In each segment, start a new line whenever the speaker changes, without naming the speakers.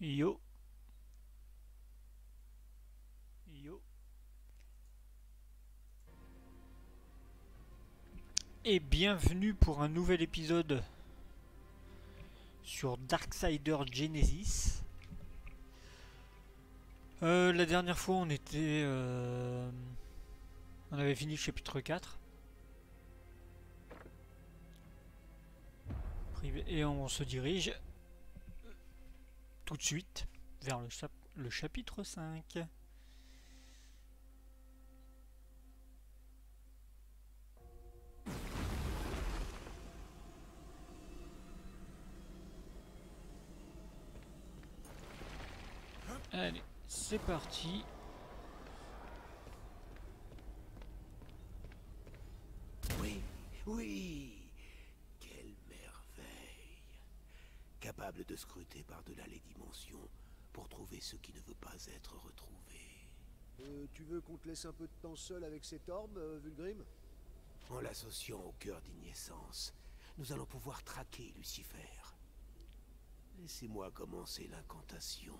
Yo, yo. Et bienvenue pour un nouvel épisode sur Darksider Genesis. La dernière fois on avait fini le chapitre 4. Et on se dirige tout de suite vers le chapitre 5. Allez, c'est parti.
Oui, oui, quelle merveille. Capable de scruter par-delà les dimensions pour trouver ce qui ne veut pas être retrouvé.
Tu veux qu'on te laisse un peu de temps seul avec cet orbe, Vulgrim?
En l'associant au cœur d'Ignescence, nous allons pouvoir traquer Lucifer. Laissez-moi commencer l'incantation.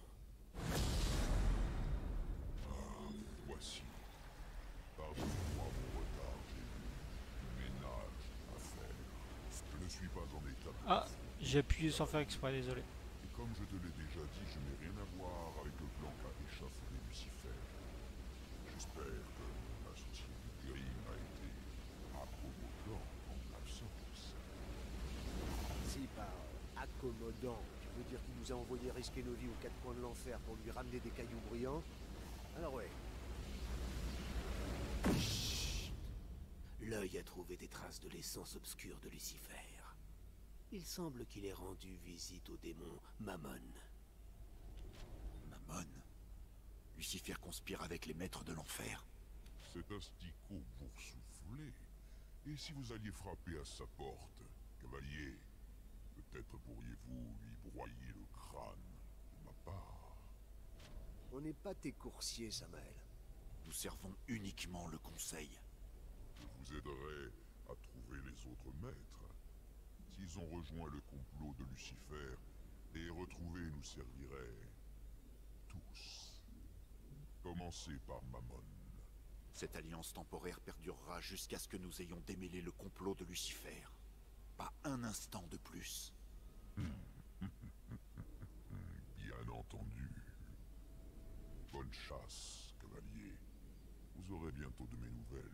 Voici. Pardonnez-moi mon retard, j'ai eu du ménage à faire. Je ne suis pas en état de...
Ah, j'ai appuyé sans faire exprès, désolé.
Et comme je te l'ai déjà dit, je n'ai rien à voir avec le plan qu'a échafaudé Lucifer. J'espère que mon astuce Vulgrim a été accommodant en mon absence.
Si par accommodant, tu veux dire qu'il nous a envoyé risquer nos vies aux quatre coins de l'enfer pour lui ramener des cailloux brillants, alors ouais.
Chut. L'œil a trouvé des traces de l'essence obscure de Lucifer. Il semble qu'il ait rendu visite au démon Mammon.
Mammon? Lucifer conspire avec les maîtres de l'enfer?
C'est asticot boursouflé. Et si vous alliez frapper à sa porte, cavalier, peut-être pourriez-vous lui broyer le crâne de ma part.
On n'est pas tes coursiers, Samael.
Nous servons uniquement le conseil.
Je vous aiderai à trouver les autres maîtres. S'ils ont rejoint le complot de Lucifer, les retrouver nous servirait tous. Commencez par Mammon.
Cette alliance temporaire perdurera jusqu'à ce que nous ayons démêlé le complot de Lucifer. Pas un instant de plus.
Bien entendu. Bonne chasse, cavalier. Vous aurez bientôt de mes nouvelles.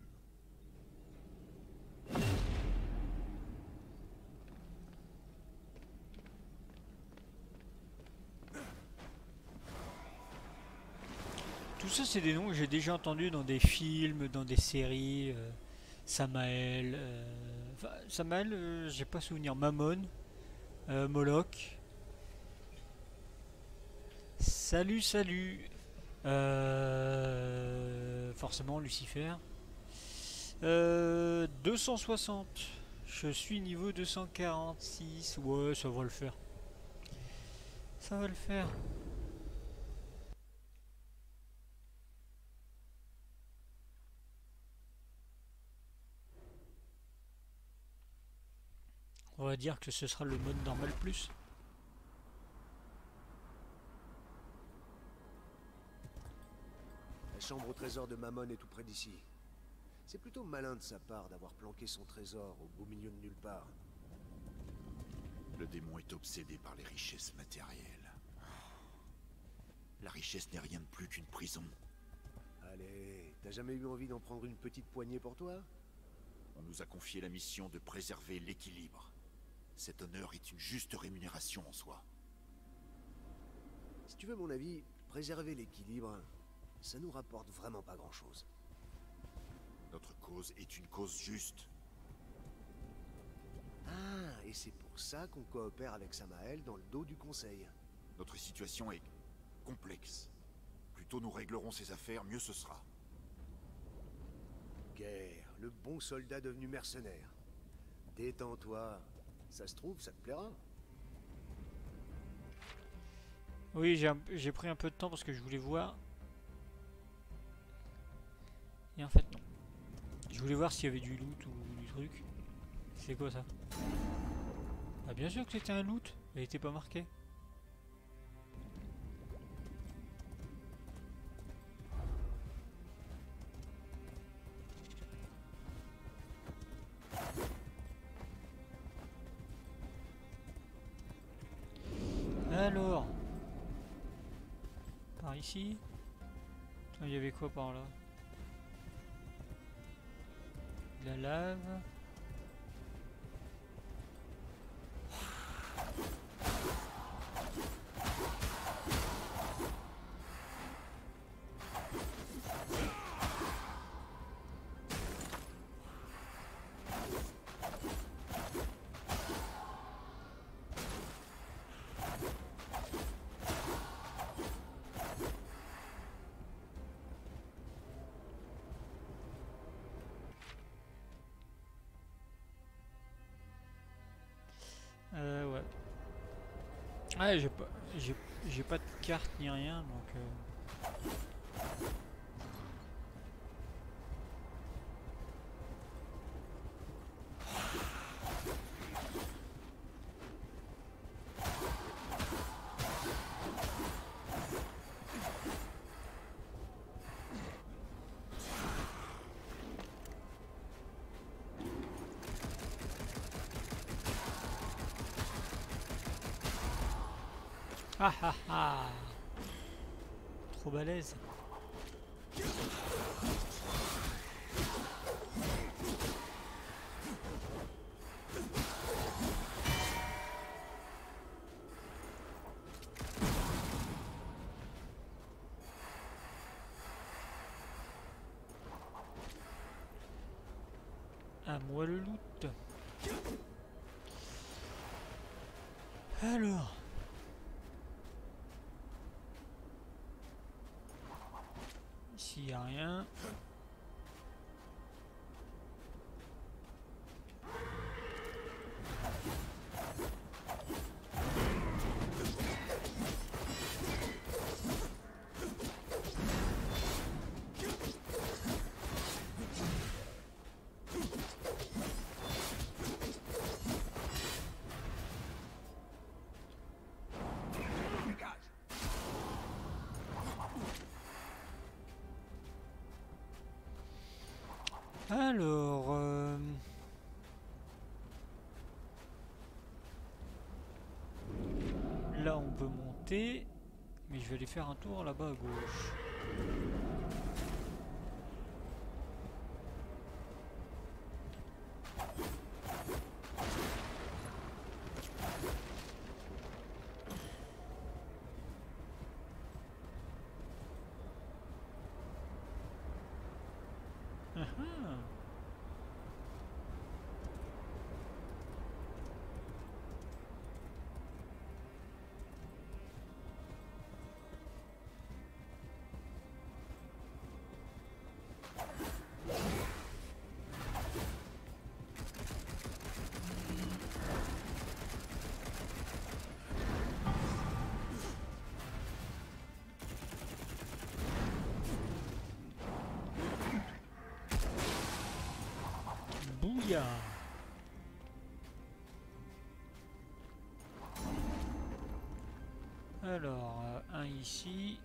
Tout ça, c'est des noms que j'ai déjà entendus dans des films, dans des séries. Samael. Enfin, Samael, j'ai pas souvenir. Mammon. Moloch. Salut, salut. Forcément, Lucifer. 260. Je suis niveau 246. Ouais, ça va le faire. Ça va le faire. On va dire que ce sera le mode normal plus.
La chambre au trésor de Mammon est tout près d'ici. C'est plutôt malin de sa part d'avoir planqué son trésor au beau milieu de nulle part.
Le démon est obsédé par les richesses matérielles. La richesse n'est rien de plus qu'une prison.
Allez, t'as jamais eu envie d'en prendre une petite poignée pour toi?
On nous a confié la mission de préserver l'équilibre. Cet honneur est une juste rémunération en soi.
Si tu veux mon avis, préserver l'équilibre, ça nous rapporte vraiment pas grand-chose.
Notre cause est une cause juste.
Ah, et c'est pour ça qu'on coopère avec Samael dans le dos du conseil.
Notre situation est complexe. Plus tôt nous réglerons ces affaires, mieux ce sera.
Guerre, le bon soldat devenu mercenaire. Détends-toi. Ça se trouve, ça te plaira.
Oui, j'ai pris un peu de temps parce que je voulais voir. Et en fait, non. Je voulais voir s'il y avait du loot ou du truc. C'est quoi ça? Ah, bien sûr que c'était un loot. Il était pas marqué. Alors, par ici. Il y avait quoi par là? De la lave. Ouais. Ouais, j'ai pas de carte ni rien, donc... Ah ah ah! Trop balèze. À moi le loot. Alors. Ici y a rien. Alors, là on peut monter, mais je vais aller faire un tour là-bas à gauche. Bouya. Alors, un ici.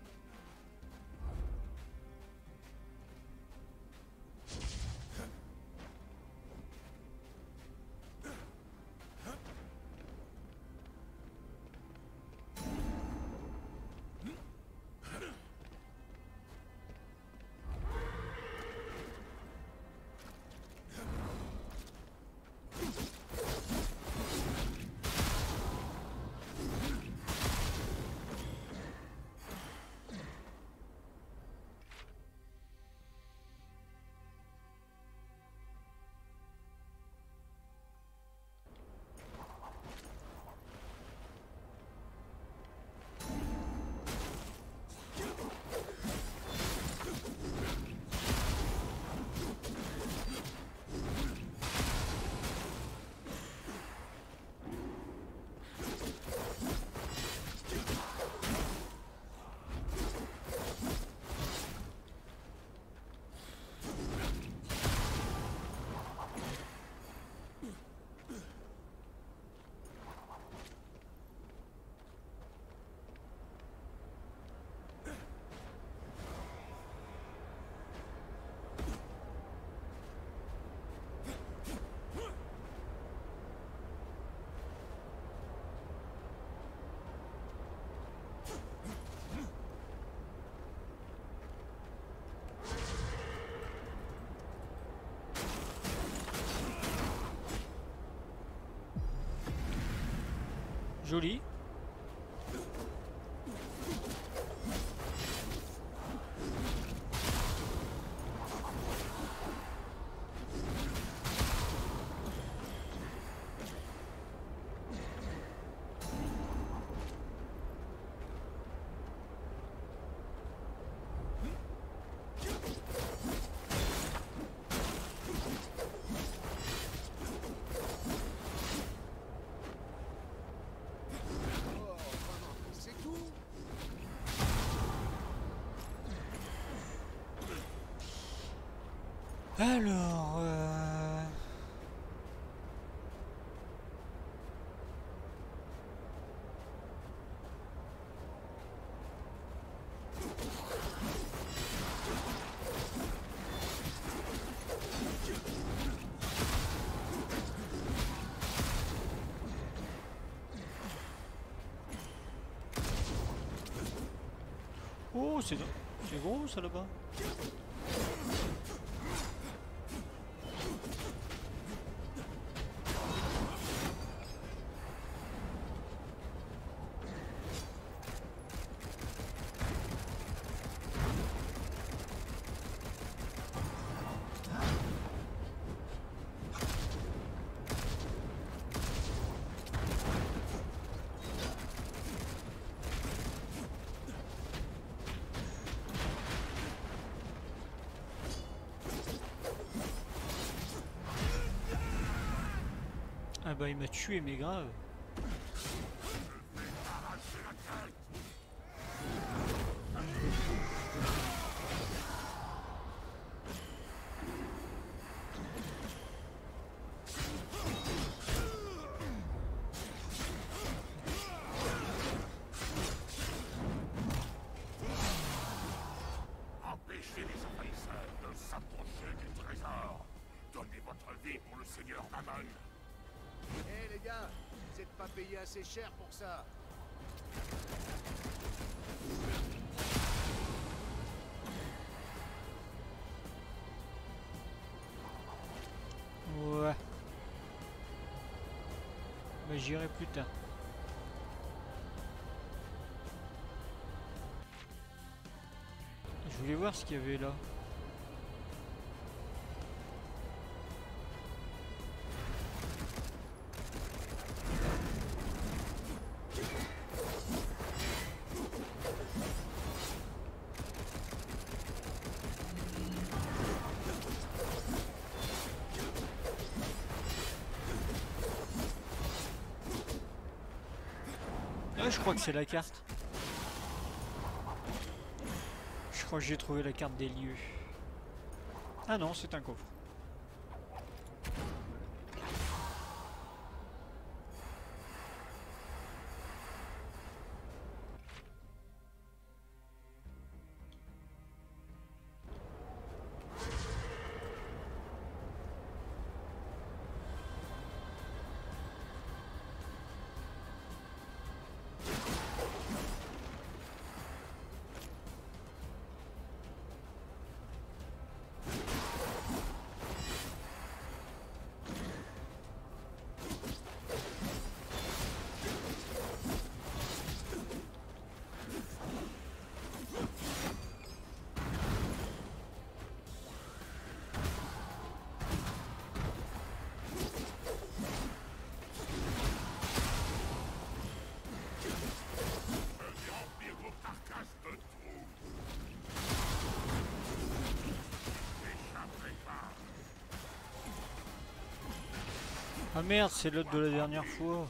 Joli.
C'est tout.
Alors... Oh, c'est gros ça là-bas. Ah bah il m'a tué mais grave.
Empêchez les envahisseurs de s'approcher du trésor. Donnez votre vie pour le seigneur Mammon.
Eh les gars, vous êtes pas payé assez cher pour ça.
Ouais. Bah j'irai plus tard. Je voulais voir ce qu'il y avait là. Ah, je crois que c'est la carte. Je crois que j'ai trouvé la carte des lieux. Ah non, c'est un coffre. Ah merde, c'est l'autre de la dernière fois.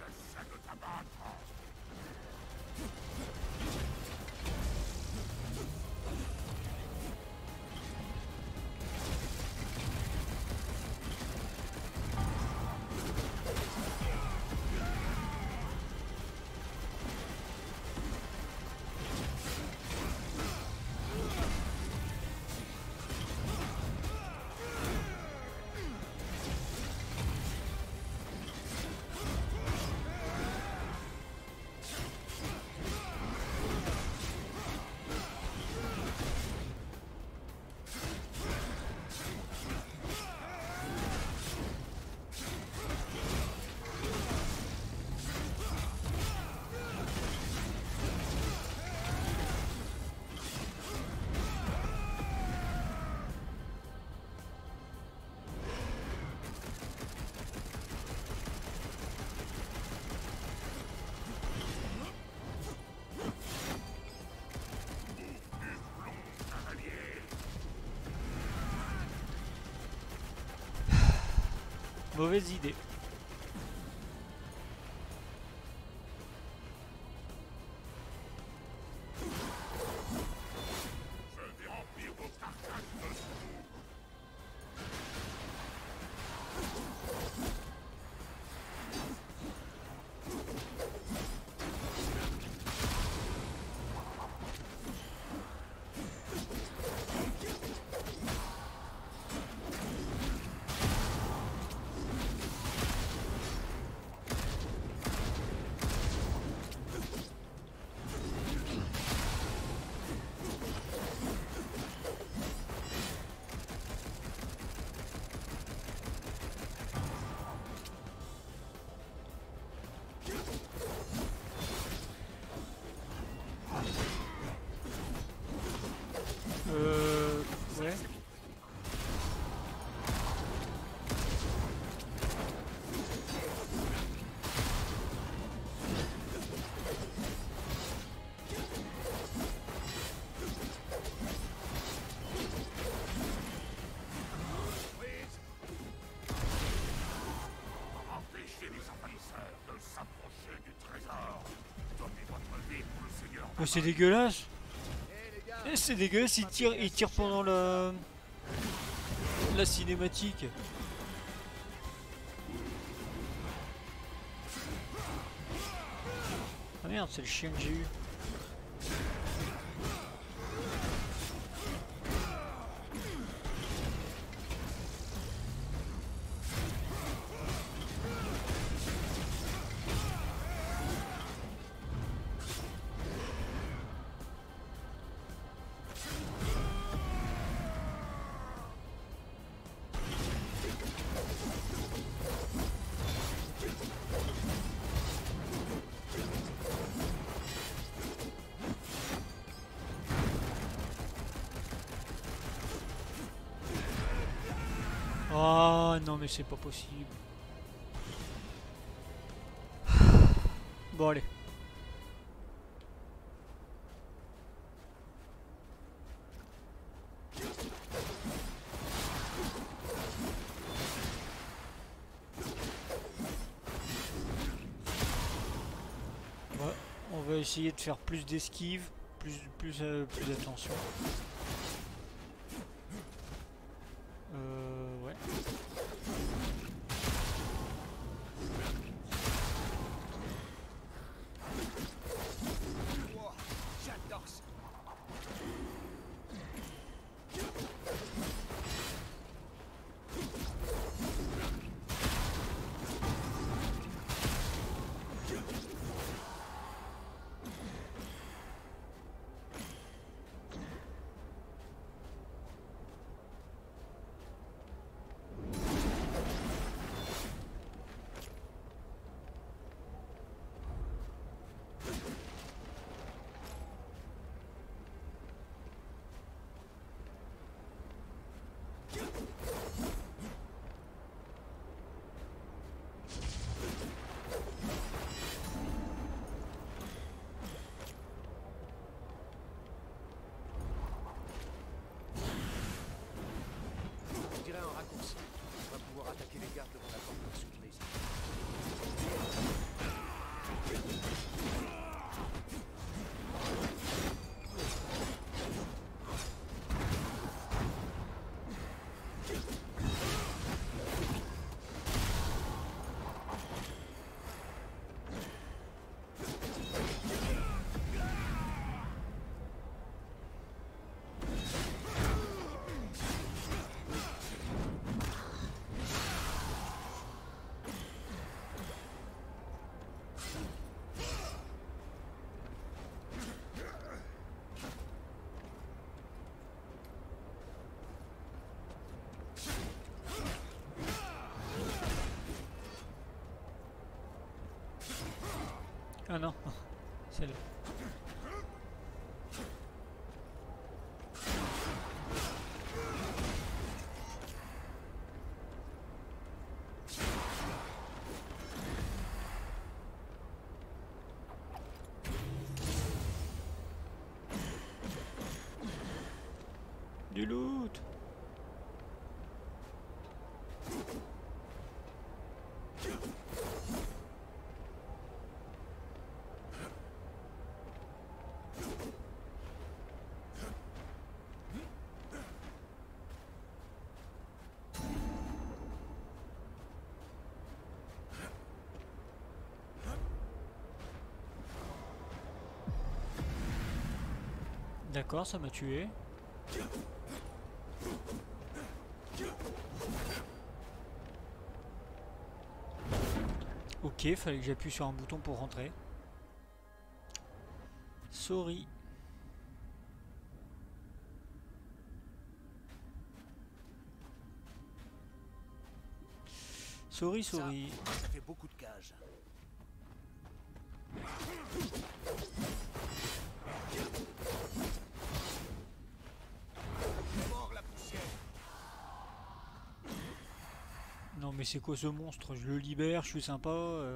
mauvaise idée.
Je vais remplir vos carcasses de secours.
Ouais.
Empêchez les envahisseurs de s'approcher du trésor. Donnez votre vie pour le Seigneur.
Oh, c'est dégueulasse.
Eh les gars,
C'est dégueulasse, il tire pendant la cinématique. Ah merde, c'est le chien que j'ai eu. Oh non mais c'est pas possible. Bon allez. On va essayer de faire plus d'esquive, plus attention. Ouais.
wow, j'adore ça. On dirait un raccourci. On va pouvoir attaquer les gardes devant la porte de surprise.
Ah non, c'est là. Du loot. D'accord, ça m'a tué. Ok, fallait que j'appuie sur un bouton pour rentrer. Sorry. Sorry.
Ça fait beaucoup de cages. Mort la poussière.
Non mais c'est quoi ce monstre? Je le libère, je suis sympa.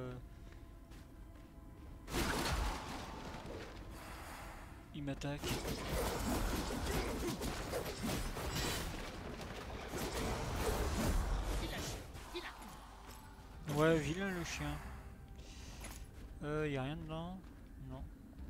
Il m'attaque. Ouais, vilain le chien. Y a rien dedans? Non.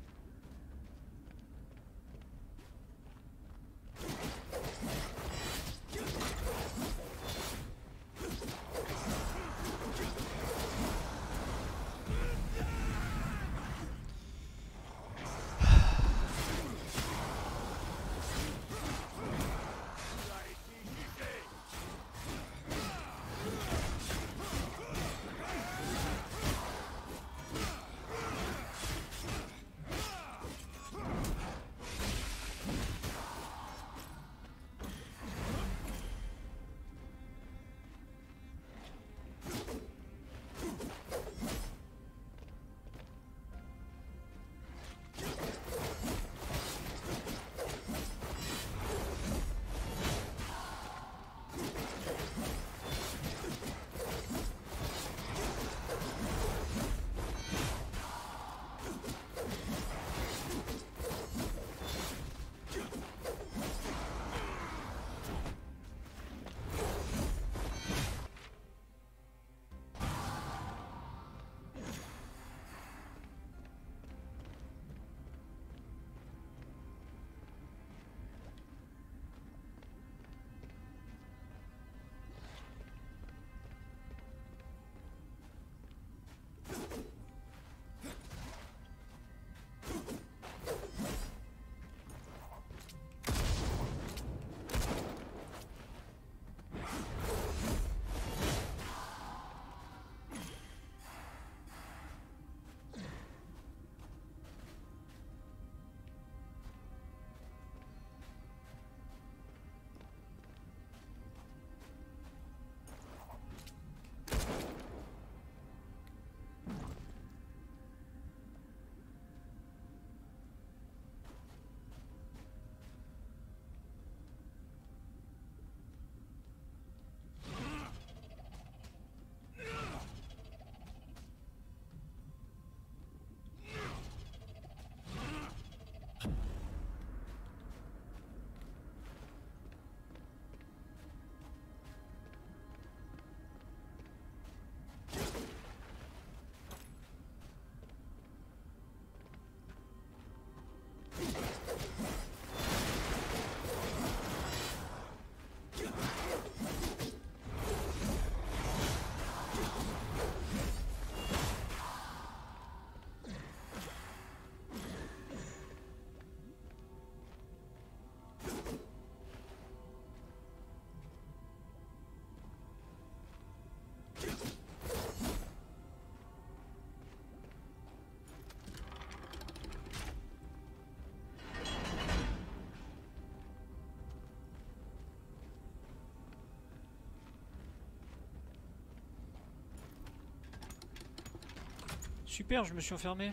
Super, je me suis enfermé.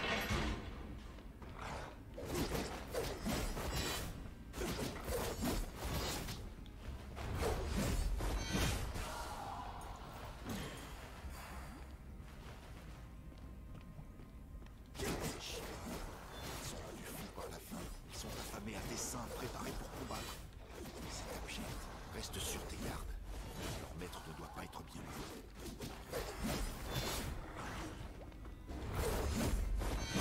Reste sur tes gardes. Leur maître ne doit pas être bien loin.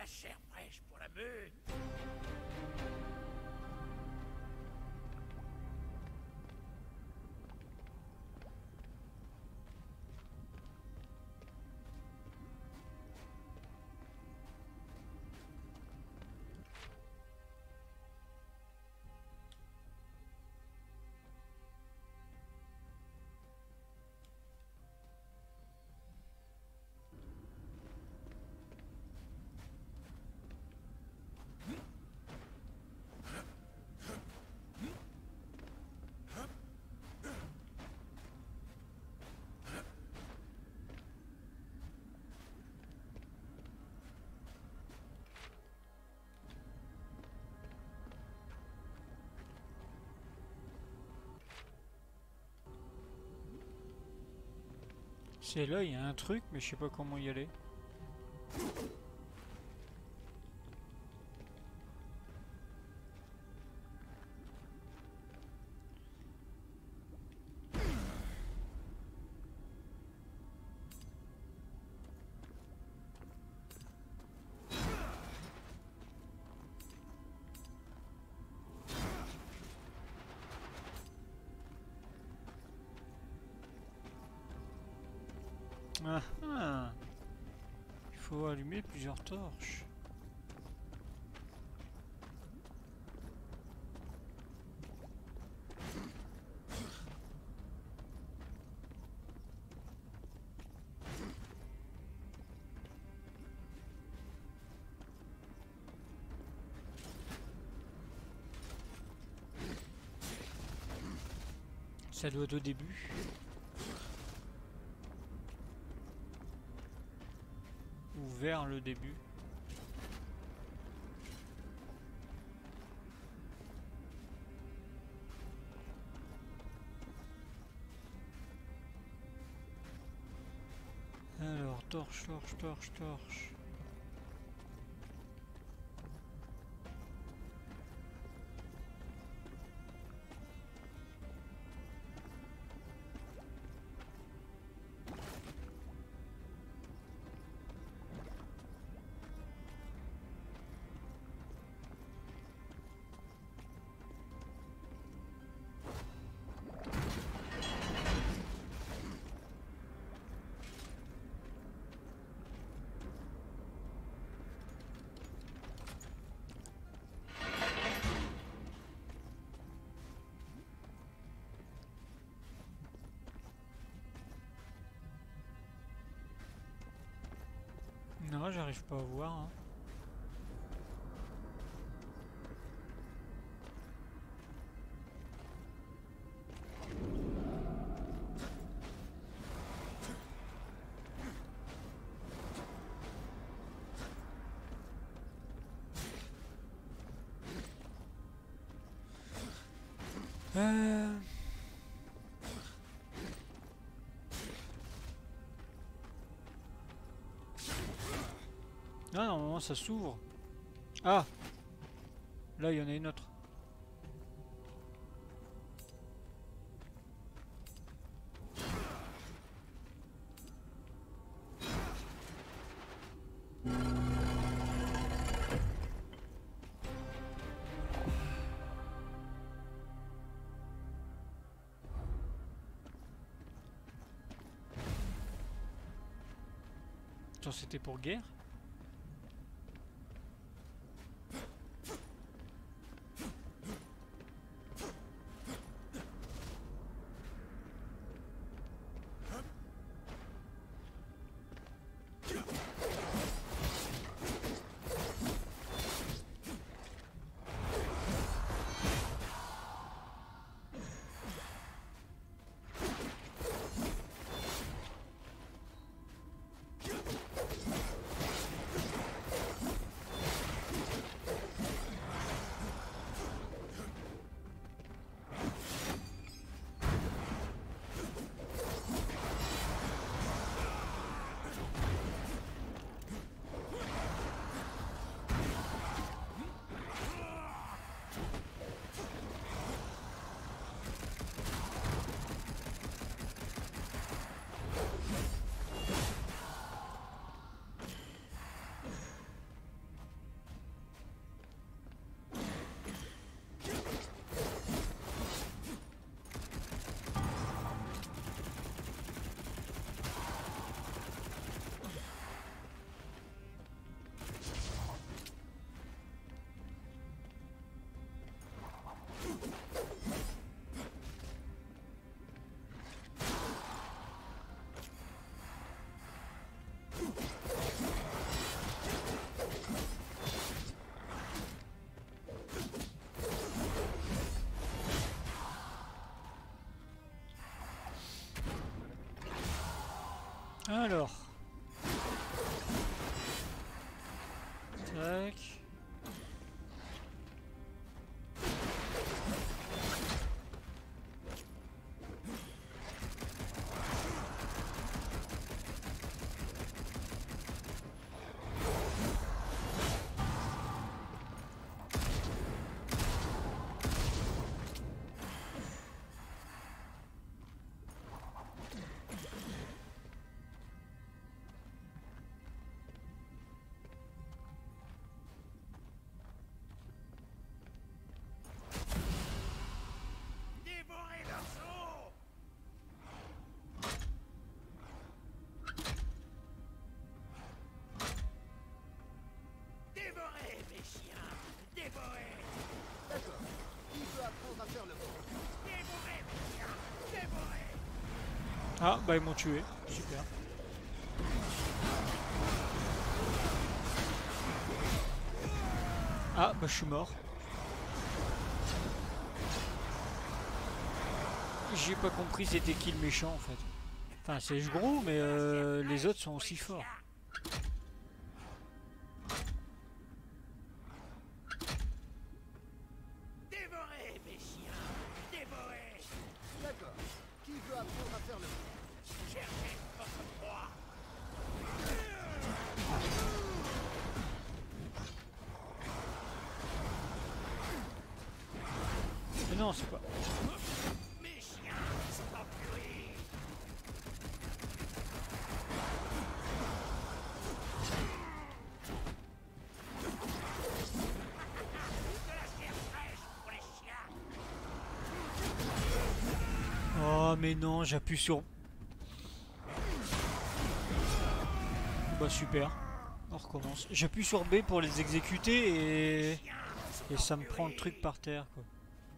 la chair fraîche pour la meute.
C'est là, il y a un truc, mais je sais pas comment y aller. Ah, ah. Il faut allumer plusieurs torches. Ça doit être au début. Ou vers le début. Alors, torche, torche, torche, torche. Non, j'arrive pas à voir. Hein. Ah, normalement ça s'ouvre. Ah! Là, il y en a une autre. Attends, c'était pour guerre? Tac.
Dévorez leurs os! Dévorez, mes chiens! Dévorez!
D'accord. Qui veut apprendre à faire le feu?
Dévorez, mes chiens! Dévorez!
Ah, bah ils m'ont tué. Super. Ah, bah je suis mort. J'ai pas compris c'était qui le méchant en fait. Enfin, c'est gros, mais les autres sont aussi forts.
Dévorez, mes chiens! Dévorez!
D'accord. Qui veut apprendre à faire le feu?
Cherchez votre proie!
Mais non, c'est pas.
Mes chiens sont en furie! De la chair fraîche pour les chiens!
Oh, mais non, j'appuie sur. Bah super. On recommence. J'appuie sur B pour les exécuter et ça me prend le truc par terre quoi.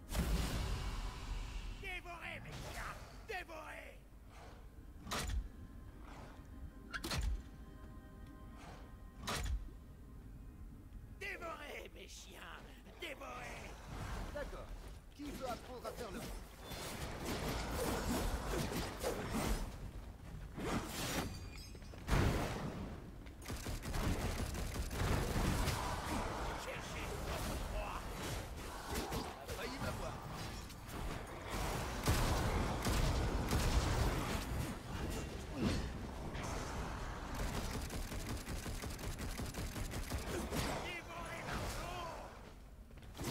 Dévorez, mes chiens! Dévorez! Dévorez, mes chiens! Dévorez!
D'accord. Qui veut apprendre à faire le feu?
Cherchez votre proie!
A failli m'avoir.
Dévorez leurs os!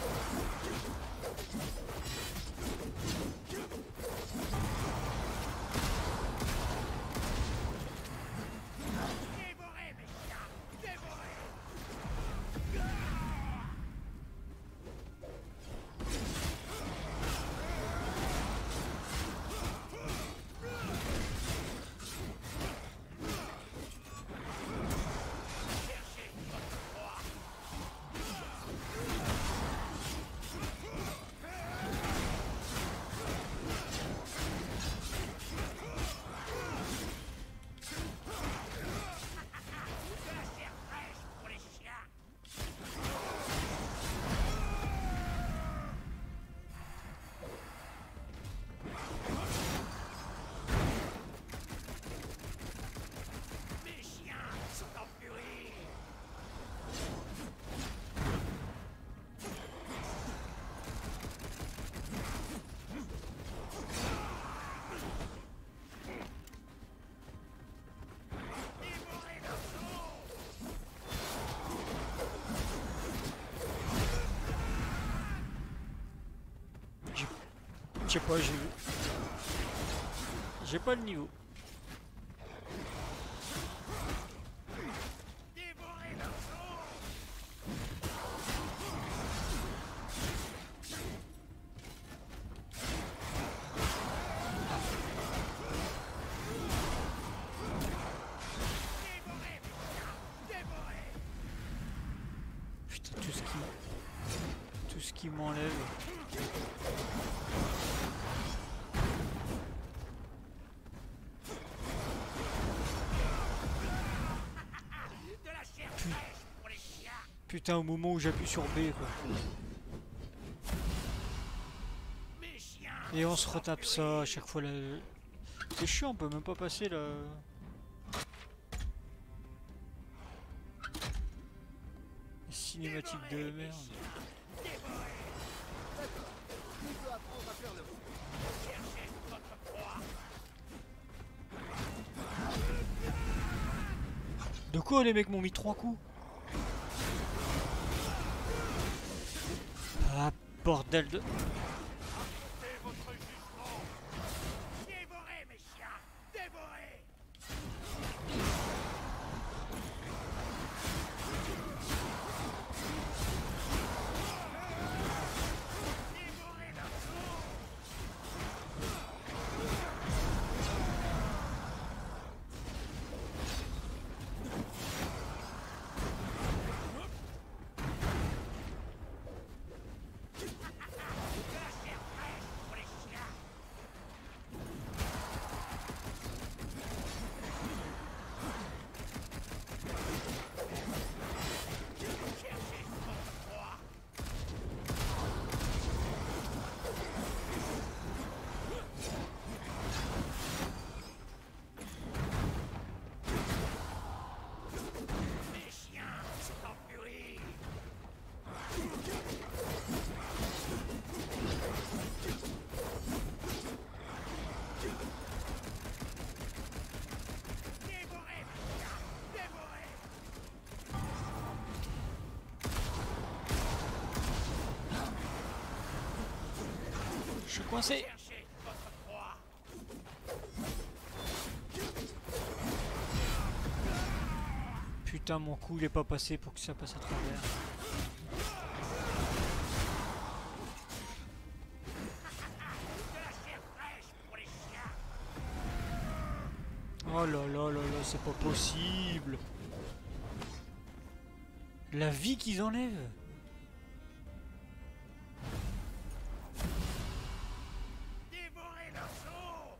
Dévorez, mes chiens! Dévorez! Cherchez votre proie! De la chair fraîche pour les chiens! Mes chiens sont en furie! Dévorez leurs os!
Je sais pas, j'ai pas le niveau.
Dévorez leurs os! Dévorez, mes chiens! Dévorez!
Putain, tout ce qui m'enlève.
De la chair fraîche pour les chiens!
Putain, au moment où j'appuie sur B quoi.
Mes chiens!
Et on se
sont en
retape
furie.
ça à chaque fois là. C'est chiant, on peut même pas passer là. cinématique de merde.
Qui veut apprendre à faire le fou?
De quoi les mecs m'ont mis 3 coups? Ah bordel de...
Dévorez, mes chiens! Dévorez! Dévorez leur sang! Mes chiens sont en furie! Dévorez, mes chiens! Dévorez!
Je suis coincé.
Cherchez votre proie!
Putain mon coup il est pas passé pour que ça passe à travers.
De la chair fraîche pour les chiens!
Oh là là là là, c'est pas possible. La vie qu'ils enlèvent.
Dévorez leur sang!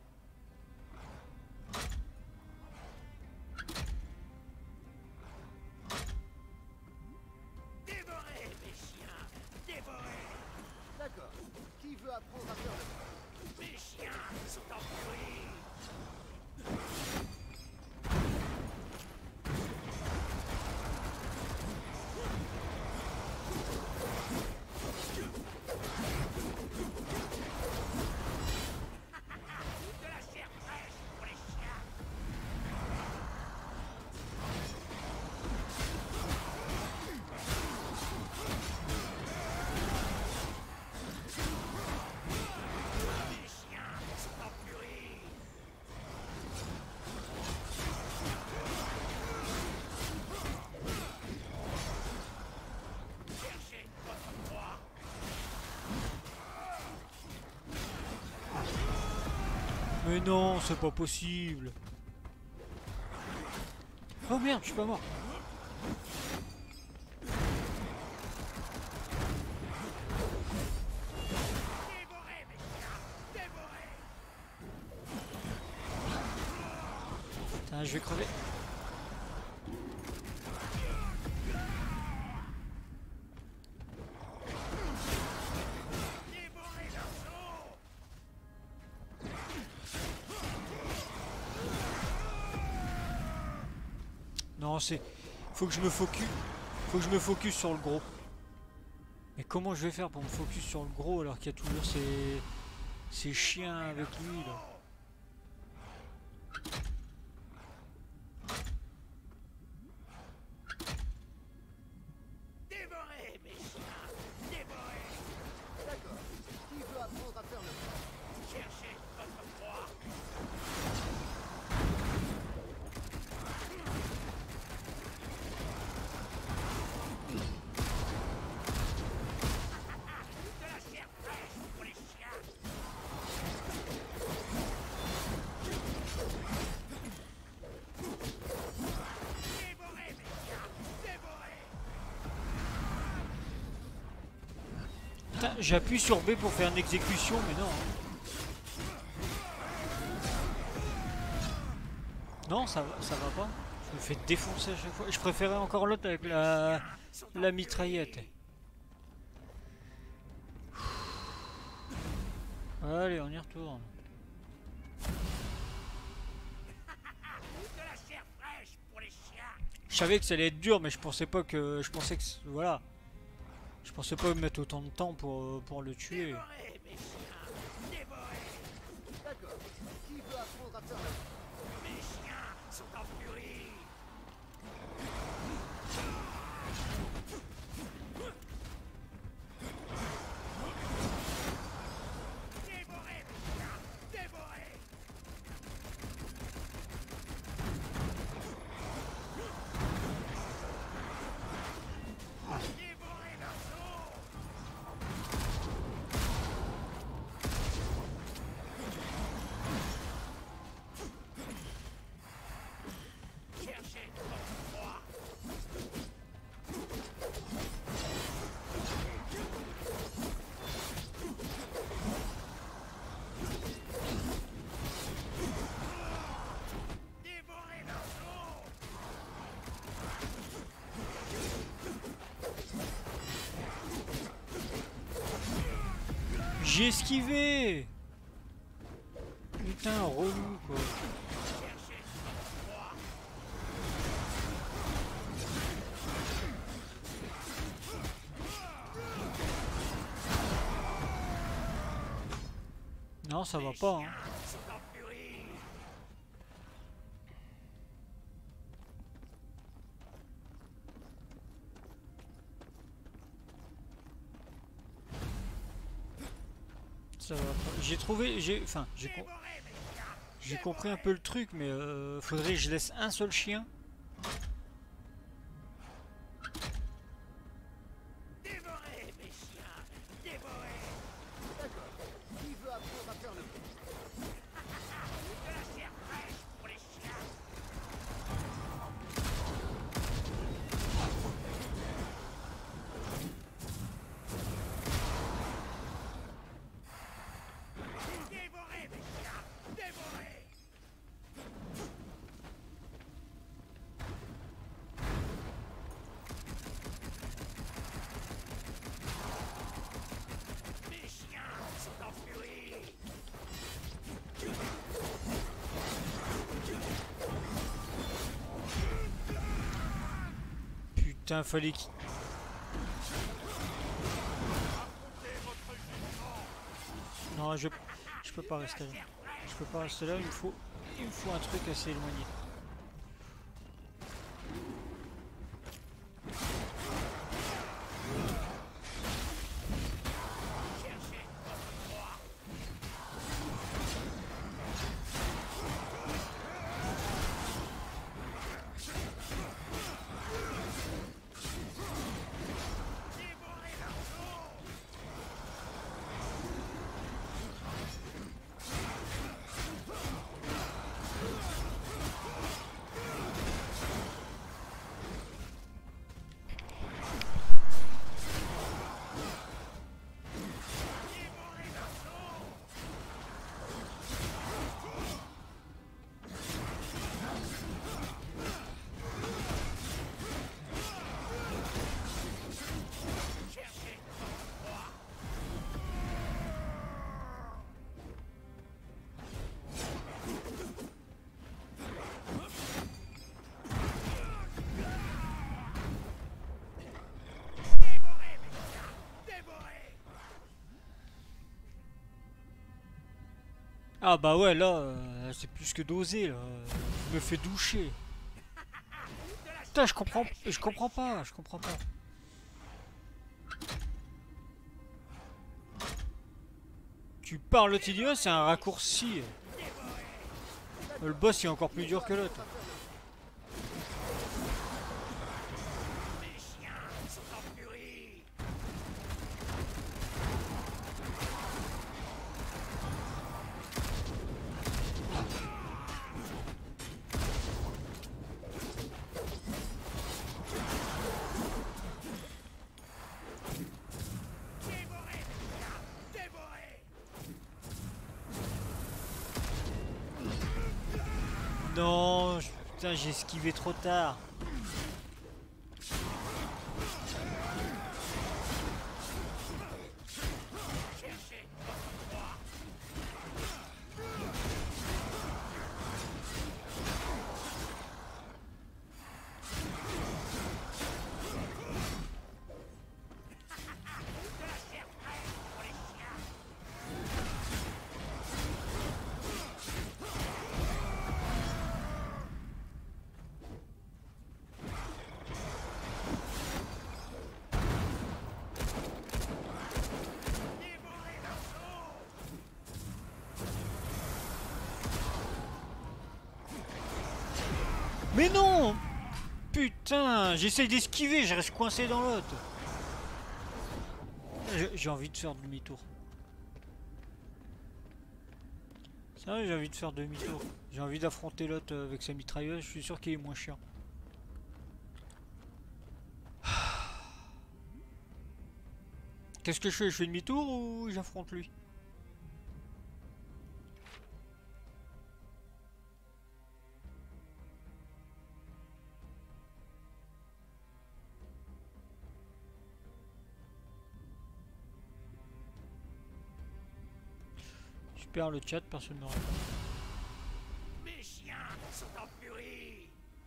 Dévorez, mes chiens! Dévorez!
D'accord. Qui veut apprendre à faire le fou?
Mes chiens sont en furie! De la chair fraîche pour les chiens! Mes chiens sont en furie! Cherchez votre proie!
Mais non, c'est pas possible. Oh merde, je suis pas mort.
Dévorez, mes chiens! Dévorez!
Putain, je vais crever.
Dévorez leur sang!
Non, c'est... Faut que je me focus. Faut que je me focus sur le gros. Mais comment je vais faire pour me focus sur le gros alors qu'il y a toujours ces chiens avec lui là?
Dévorez, mes chiens! Dévorez!
D'accord. Qui veut apprendre à faire le fou?
Cherchez votre proie! De la chair fraîche pour les chiens! Dévorez, mes chiens! Dévorez!
Putain, j'appuie sur B pour faire une exécution, mais non. Non, ça va pas. Je me fais défoncer à chaque fois. Je préférais encore l'autre avec la mitraillette. Allez, on y retourne.
De la chair fraîche pour les chiens!
Je savais que ça allait être dur, mais je pensais pas que... Je pensais que... Voilà. Je pensais pas mettre autant de temps pour le tuer.
Dévorez, mes chiens. Dévorez.
D'accord. Qui veut apprendre à faire la...
Mes chiens sont en furie. Dévorez, mes chiens. Dévorez. Dévorez leurs os. Cherchez votre proie. Dévorez leurs os.
J'ai esquivé. Putain, relou quoi.
Cherchez votre proie.
Non, ça va pas. Hein.
Sont en furie.
Ça va pas. J'ai trouvé... Enfin, j'ai compris un peu le truc, mais faudrait que je laisse un seul chien.
Dévorez, mes chiens. Dévorez.
D'accord. Qui veut apprendre à faire le...
De la chair fraîche pour les chiens. Dévorez, mes chiens. Dévorez. Mes chiens sont en furie.
Putain, fallait qu'il... Non, je peux pas rester là. Je peux pas rester là, il me faut un truc assez éloigné. Ah bah ouais, là, c'est plus que dosé, là. Je me fais doucher. Putain, je comprends pas, je comprends pas. Tu parles Tidio, c'est un raccourci. Le boss est encore plus dur que l'autre.
Mes chiens sont en furie. Dévorez, mes chiens. Dévorez.
Non, putain, j'ai esquivé trop tard.
Cherchez votre proie.
Mais non! Putain, j'essaye d'esquiver, je reste coincé dans l'autre. J'ai envie de faire demi-tour. C'est vrai, j'ai envie de faire demi-tour. J'ai envie d'affronter l'autre avec sa mitrailleuse, je suis sûr qu'il est moins chiant. Qu'est-ce que je fais? Je fais demi-tour ou j'affronte lui? Je perds le chat, personne ne me répond.
Mes chiens sont en furie.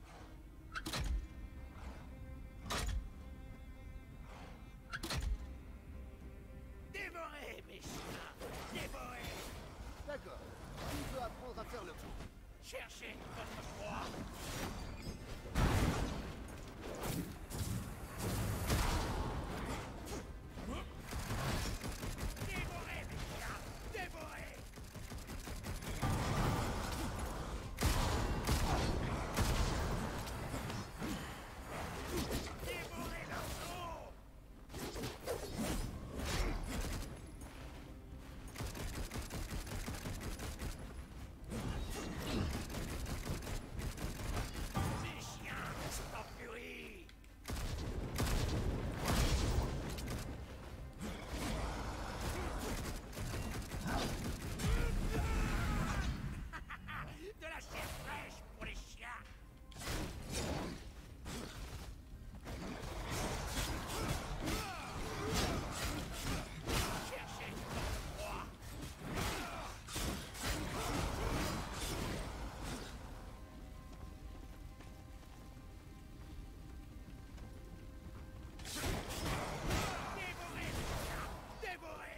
Dévorez, mes chiens. Dévorez.
D'accord. Qui veut apprendre à faire le coup?
Cherchez votre proie. Dévorez, mes chiens. Dévorez. Dévorez leur eau. Mes chiens sont en furie. De la chair fraîche pour les chiens. Cherchez votre proie. Dévorez, mes chiens. Dévorez.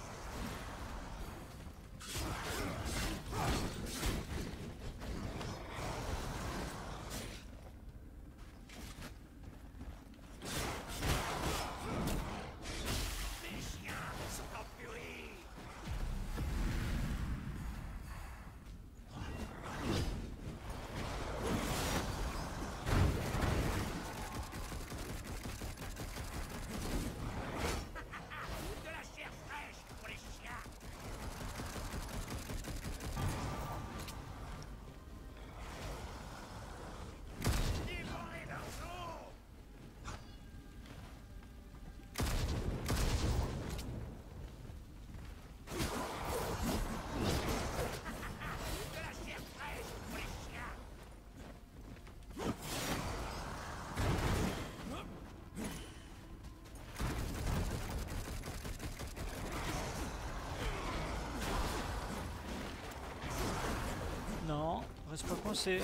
Mes chiens sont en furie. De la chair fraîche pour les chiens. Dévorez leurs os. De la chair fraîche pour les chiens.
Non, reste pas coincé.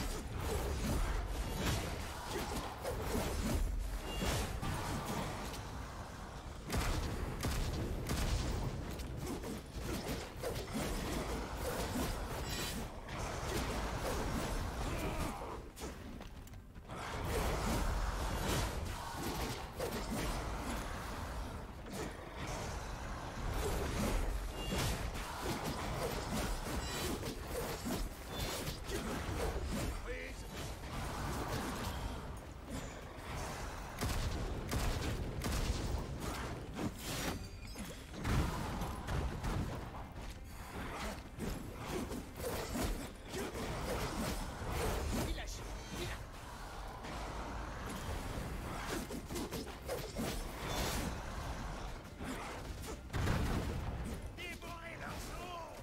Dévorez leurs os.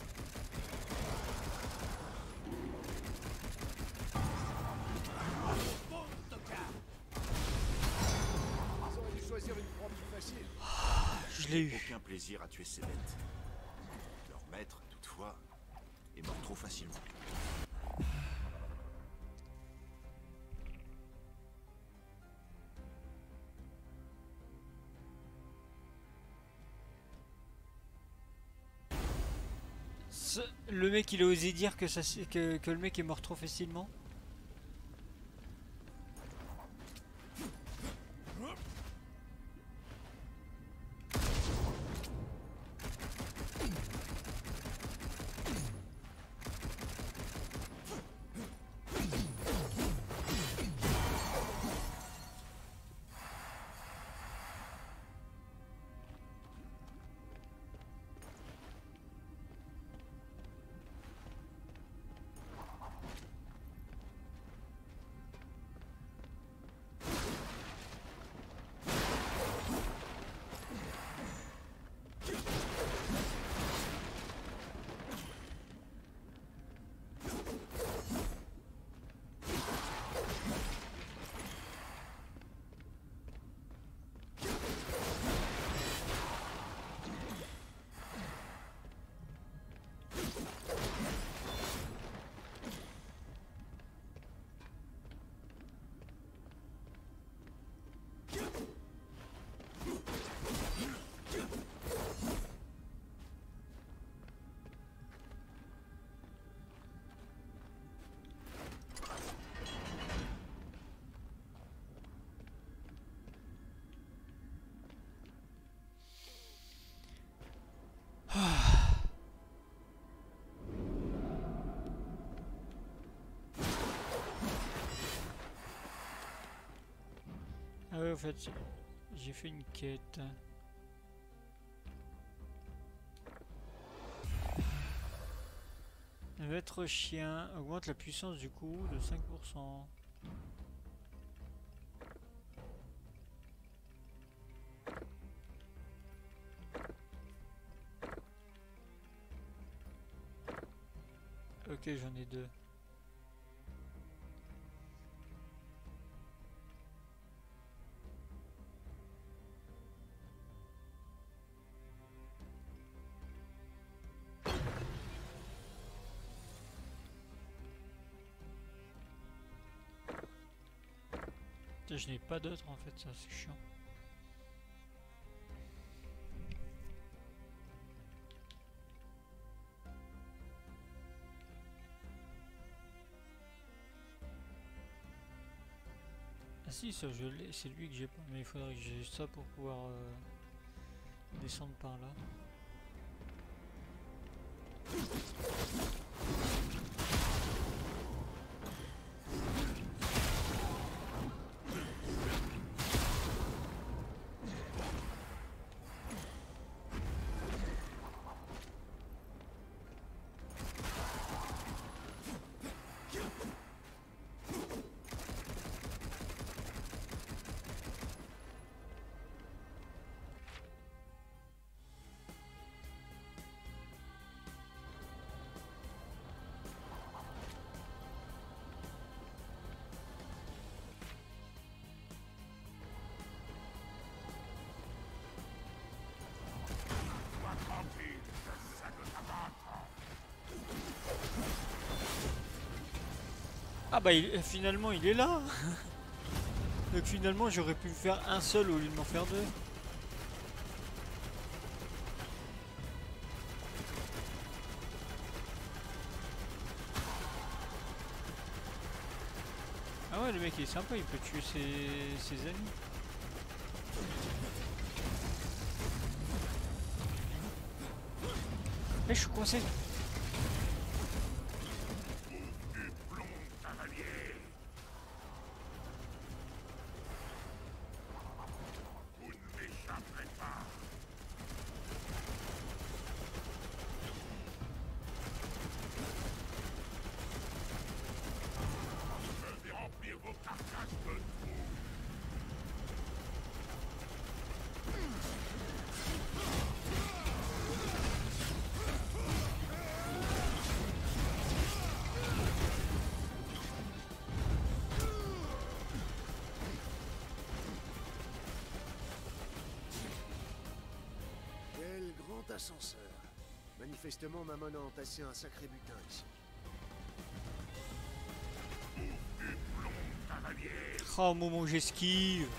Bon tocard.
Ils auraient dû choisir une proie plus facile.
Je l'ai eu.
Aucun plaisir à tuer ces bêtes. Leur maître, toutefois, est mort trop facilement.
Le mec il a osé dire que, que le mec est mort trop facilement. au fait, j'ai fait une quête. Votre chien augmente la puissance du coup de 5%. Ok, j'en ai 2. Je n'ai pas d'autres en fait, ça c'est chiant. Ah si, ça je l'ai, c'est lui que j'ai pas, mais il faudrait que j'ai ça pour pouvoir descendre par là. Ah bah finalement il est là. Donc finalement j'aurais pu faire un seul au lieu de m'en faire 2. Ah ouais, le mec il est sympa, il peut tuer ses amis. Mais je suis coincé.
Ascenseur. Manifestement, Mammon a entassé un sacré butin ici.
Oh, au moment où j'esquive.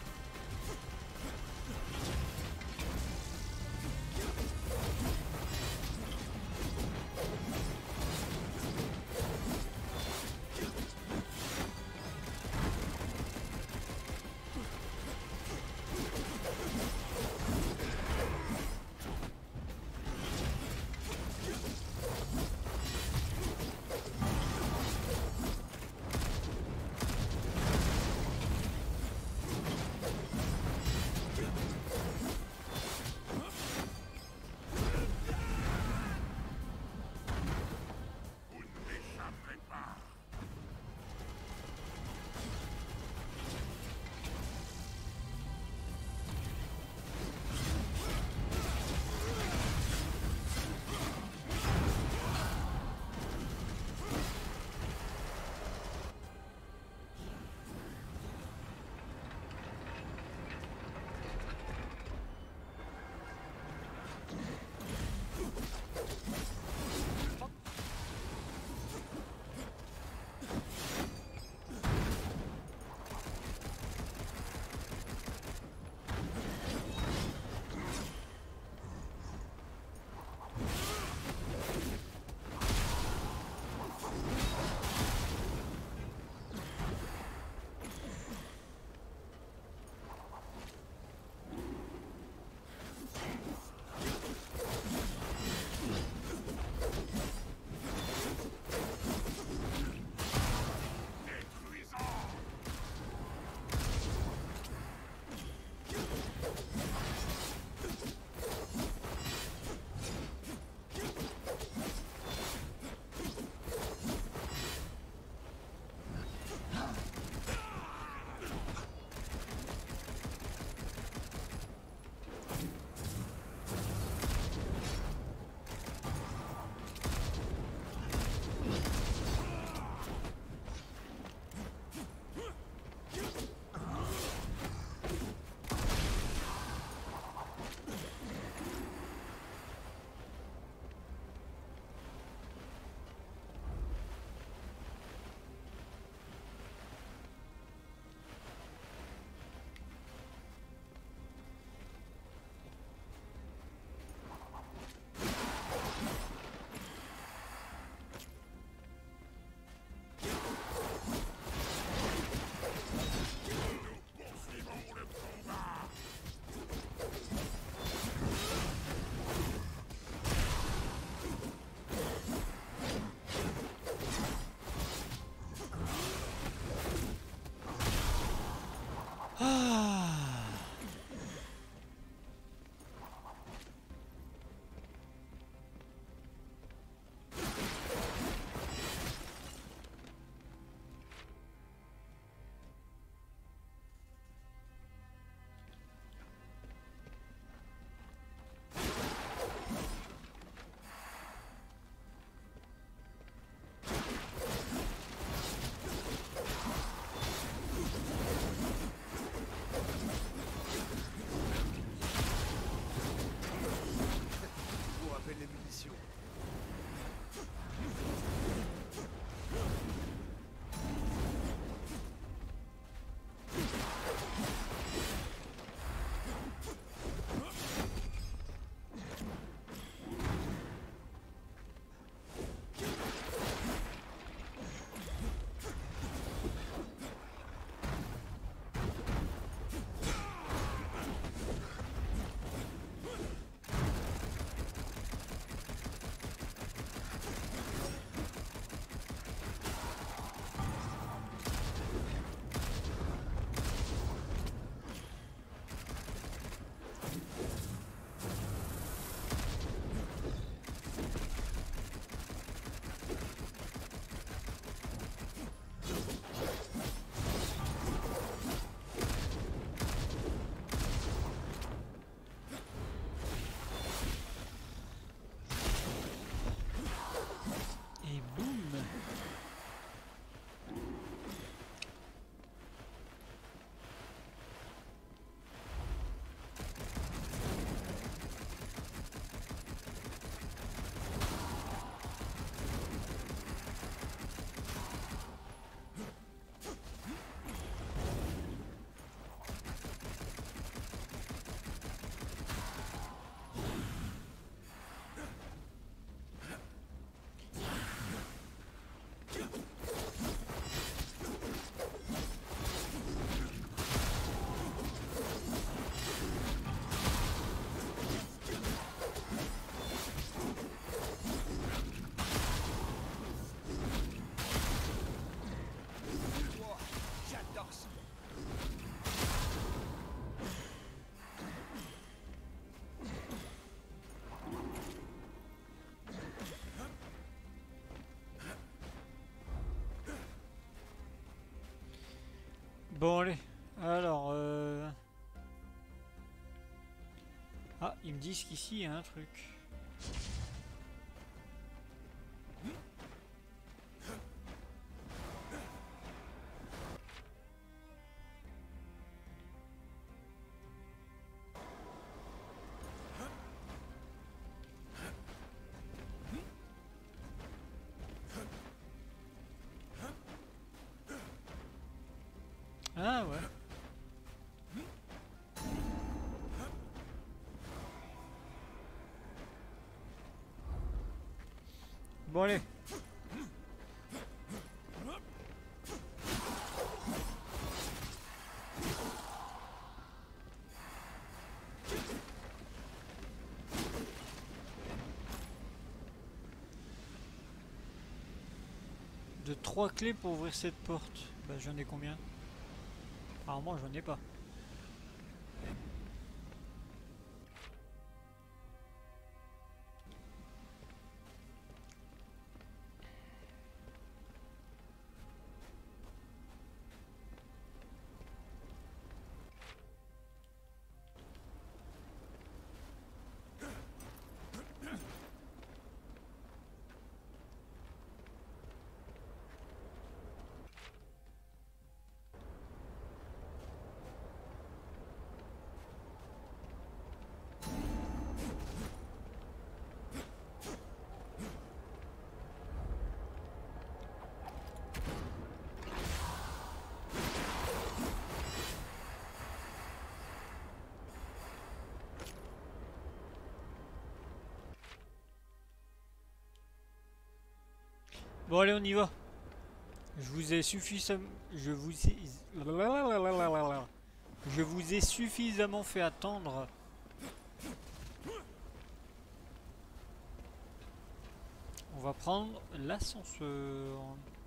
Bon allez, alors ah, ils me disent qu'ici il y a un truc. Ah ouais. Bon allez. De 3 clés pour ouvrir cette porte. Bah j'en ai combien? Apparemment j'en ai pas. Bon allez on y va. Je vous ai suffisamment... Je vous ai suffisamment fait attendre. On va prendre l'ascenseur.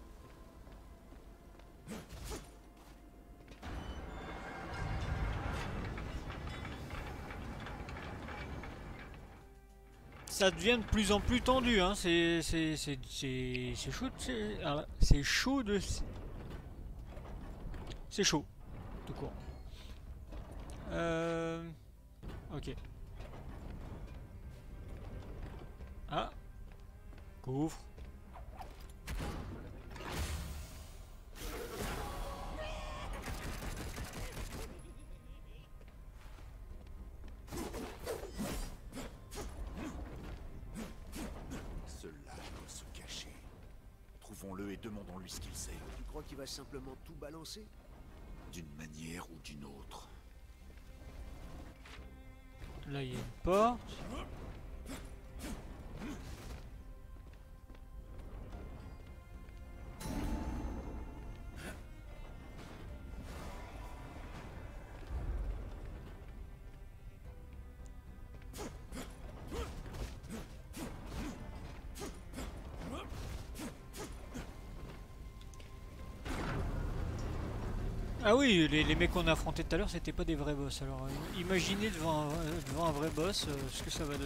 Ça devient de plus en plus tendu, hein. C'est chaud, c'est chaud de... C'est chaud, tout court. Ok. Ah. Couvre.
Trouvons-le et demandons-lui ce qu'il sait.
Tu crois qu'il va simplement tout balancer?
D'une manière ou d'une autre.
Là, il y a une porte. Ah oui, les mecs qu'on a affrontés tout à l'heure, c'était pas des vrais boss. Alors imaginez devant un vrai boss ce que ça va donner.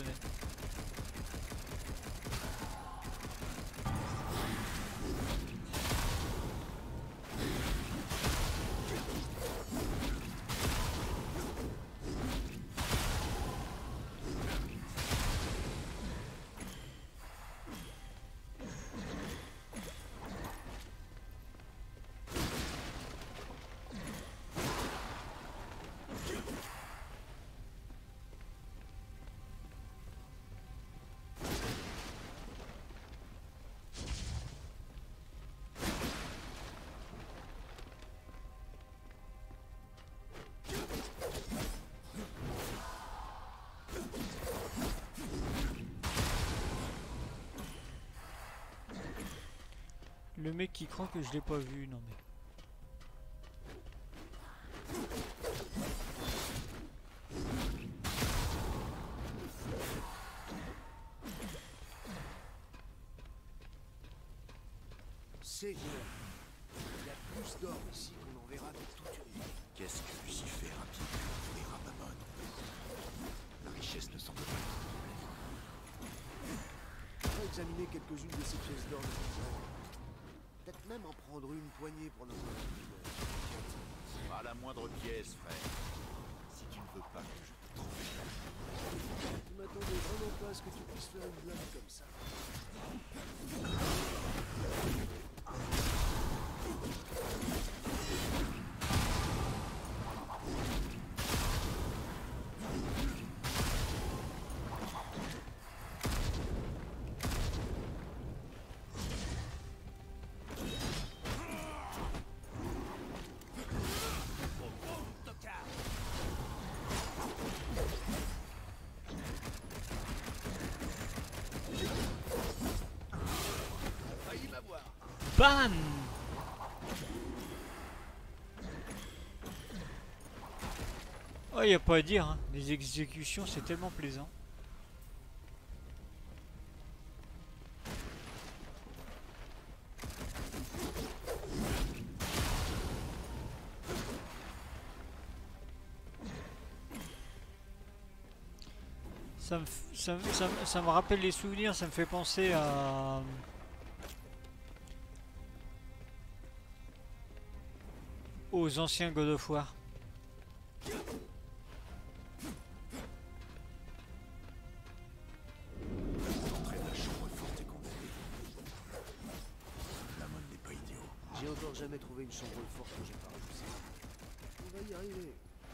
Le mec qui croit que je l'ai pas vu, non mais...
Seigneur, il y a plus d'or ici qu'on en verra de toute une vie.
Qu'est-ce que Lucifer a bien pu offrir à Mammon? La richesse ne semble pas le problème.
On va examiner quelques-unes de ces pièces d'or. Peut-être même en prendre une poignée pour notre vie.
Pas la moindre pièce, frère. Si tu ne veux pas que je te trouve.
Je m'attendais vraiment pas à ce que tu puisses faire une blague comme ça.
Bam! Oh, y a pas à dire, hein. Les exécutions, c'est tellement plaisant. Ça me rappelle les souvenirs, ça me fait penser à... aux anciens God of War.
L'entrée de la chambre forte est condamnée. La mode n'est pas idiot.
J'ai encore jamais trouvé une chambre forte que j'ai pas repoussée. On va y arriver.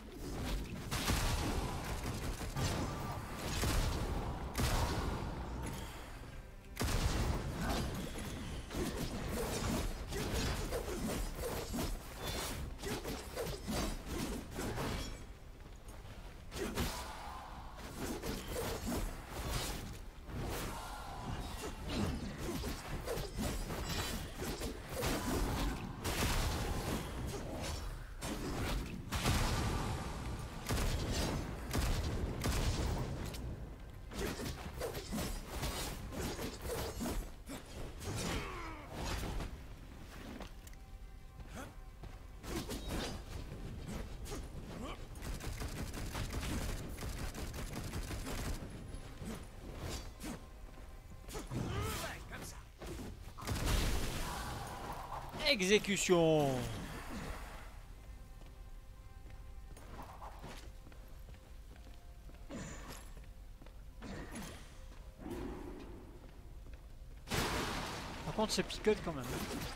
Exécution. Par contre, ça picote quand même.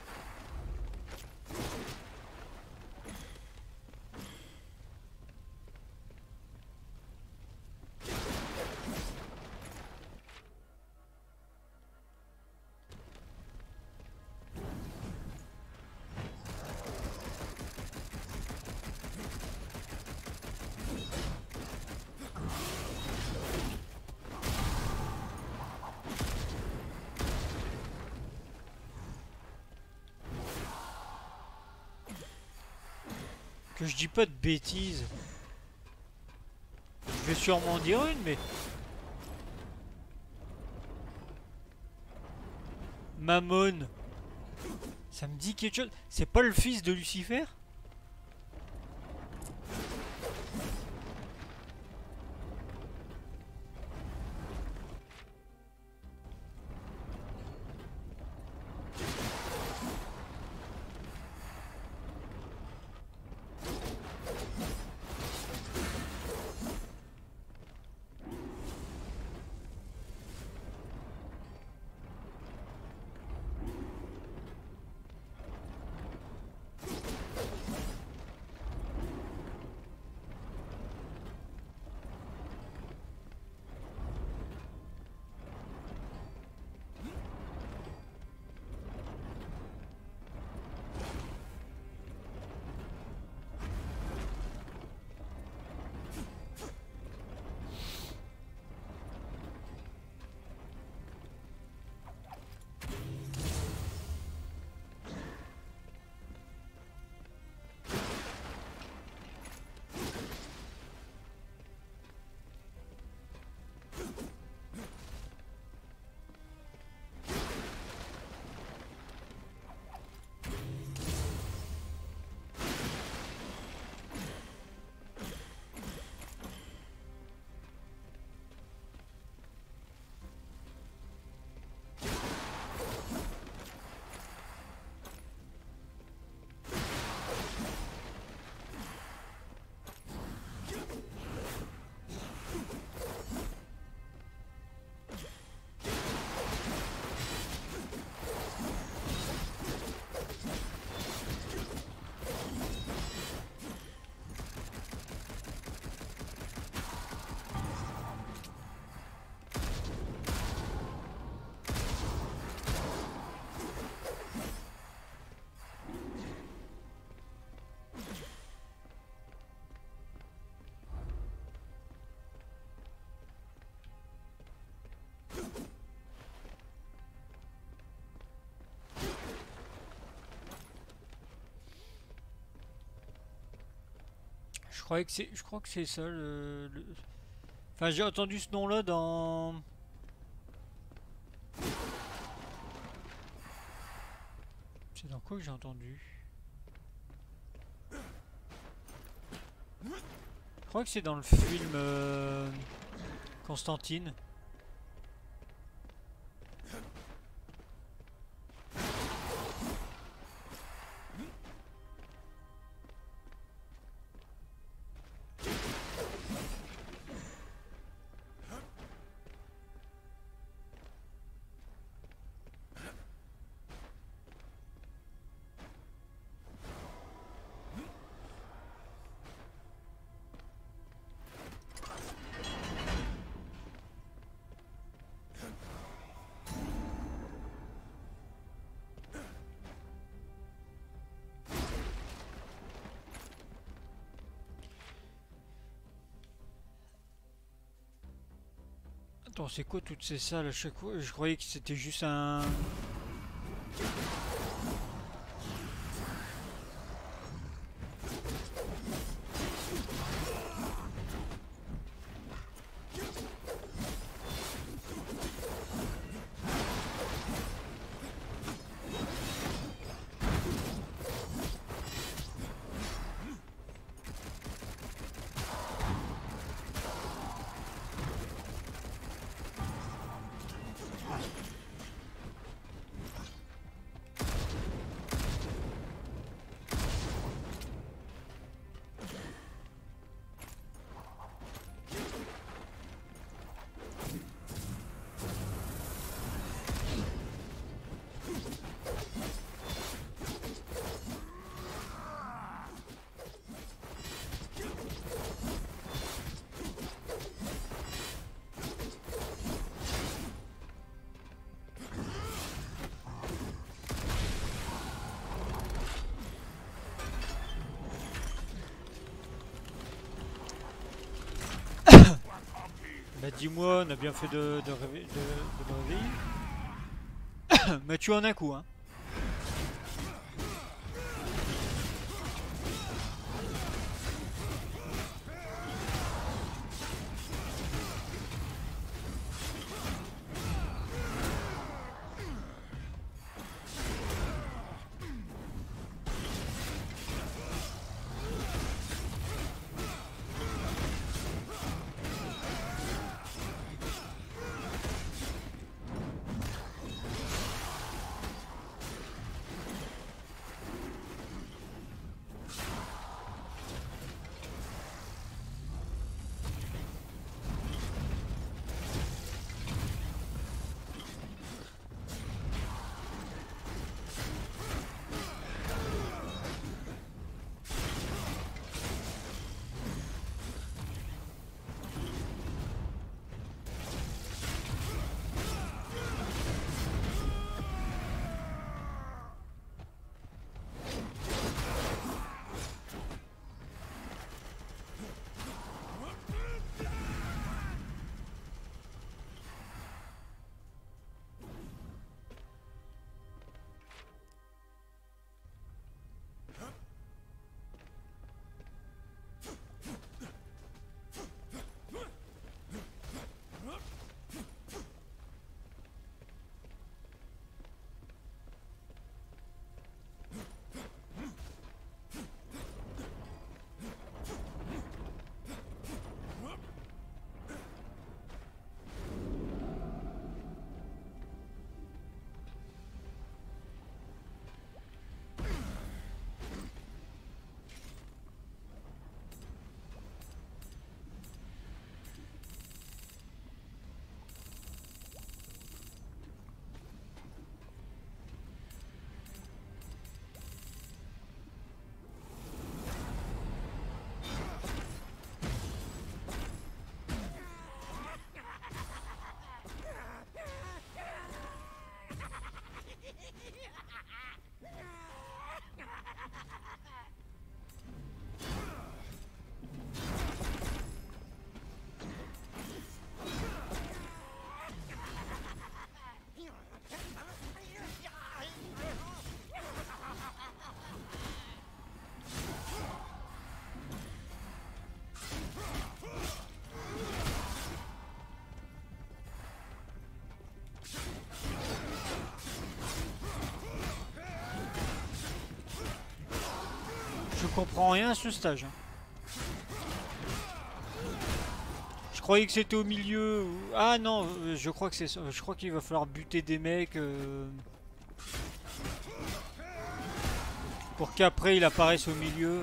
Que je dis pas de bêtises. Je vais sûrement en dire une, mais... Mammon. Ça me dit quelque chose. C'est pas le fils de Lucifer? je crois que c'est ça Enfin, j'ai entendu ce nom-là dans. C'est dans quoi que j'ai entendu? Je crois que c'est dans le film Constantine. Attends, c'est quoi toutes ces salles à chaque fois? Je croyais que c'était juste un... Bah dis-moi, on a bien fait de me réveiller. Mais tu en as un coup, hein. comprends rien à ce stage. Hein. Je croyais que c'était au milieu. Ah non, je crois que c'est ça. Je crois qu'il va falloir buter des mecs pour qu'après il apparaisse au milieu.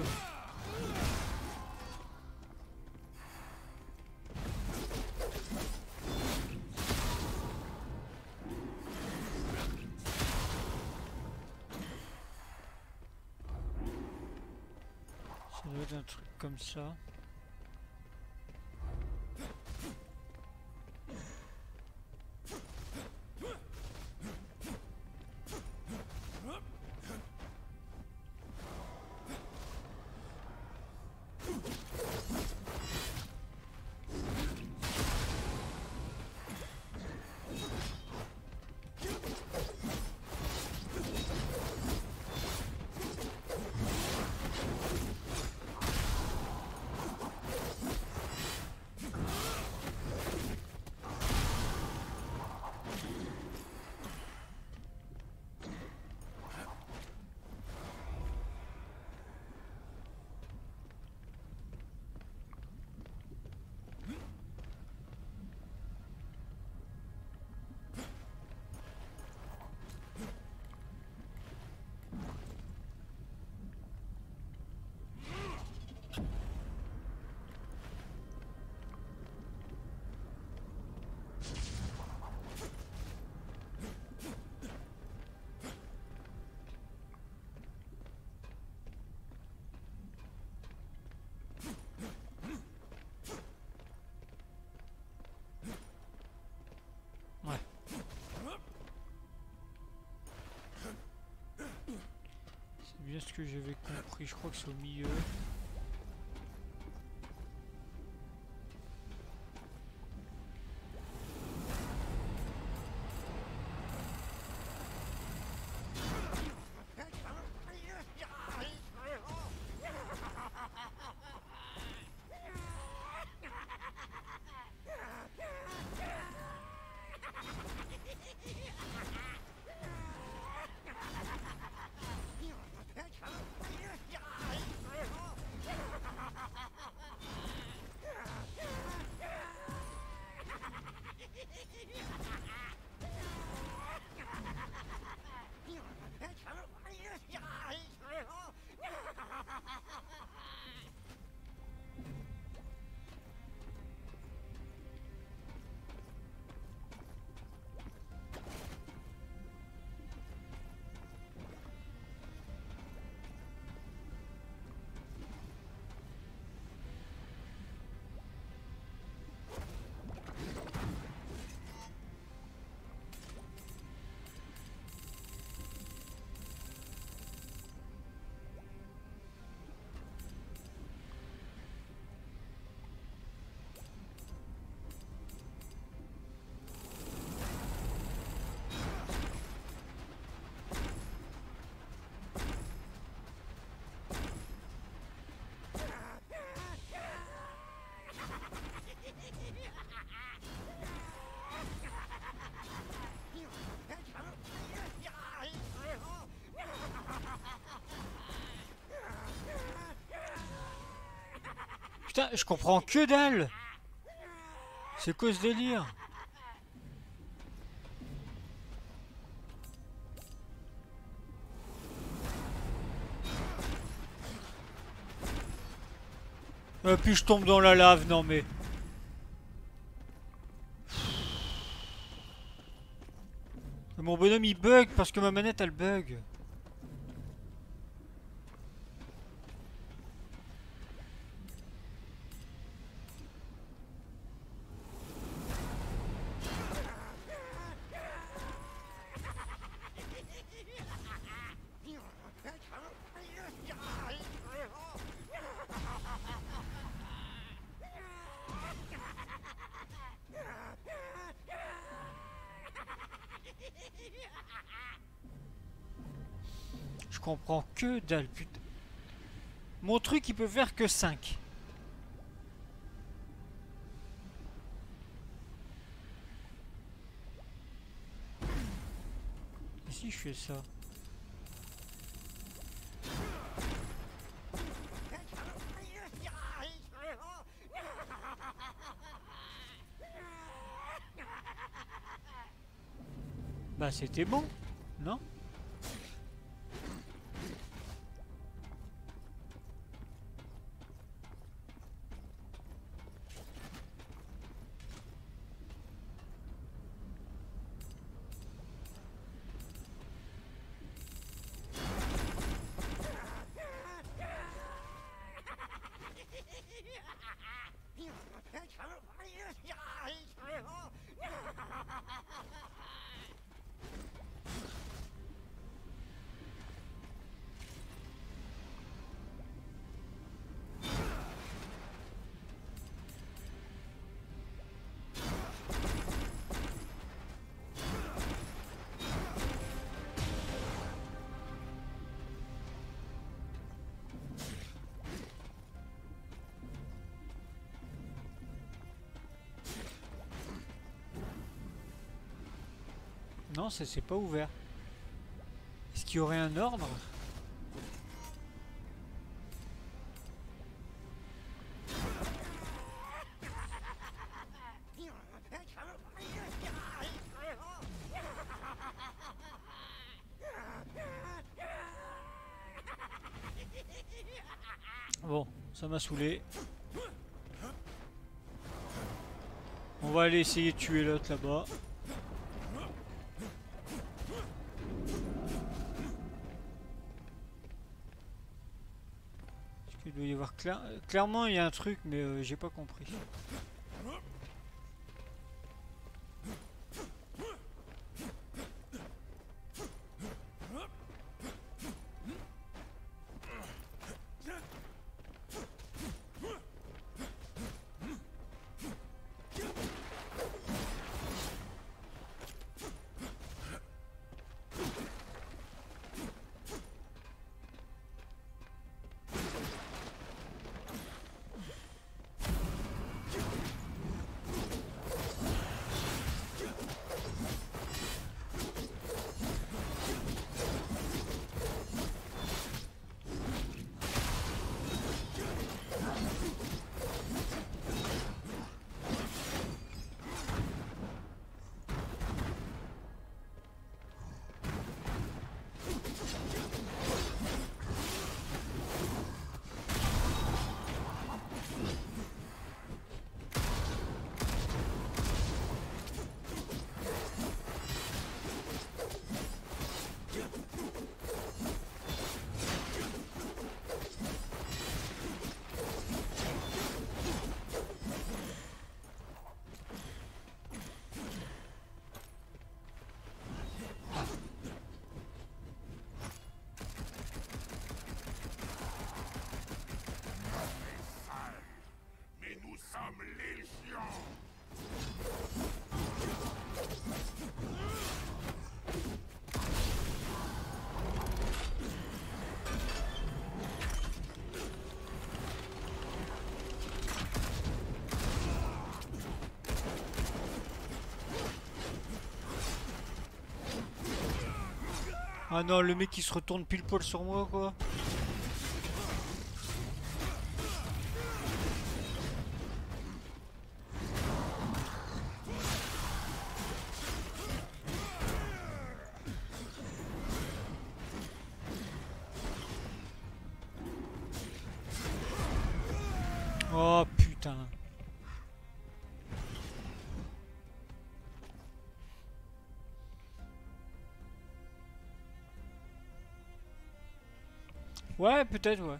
Ça doit être un truc comme ça. C'est bien ce que j'avais compris, je crois que c'est au milieu. Putain, je comprends que dalle. C'est quoi ce délire? Et puis je tombe dans la lave, non mais... Mon bonhomme il bug parce que ma manette elle bug. Je comprends que dalle, putain. Mon truc il peut faire que 5. Et si je fais ça? Bah c'était bon, non? Non, ça c'est pas ouvert. Est-ce qu'il y aurait un ordre? Bon, ça m'a saoulé. On va aller essayer de tuer l'autre là-bas. Il doit y avoir clairement il y a un truc mais j'ai pas compris.
Mais nous sommes légion.
Ah non, le mec qui se retourne pile poil sur moi quoi. Oh putain. Ouais, peut-être, ouais.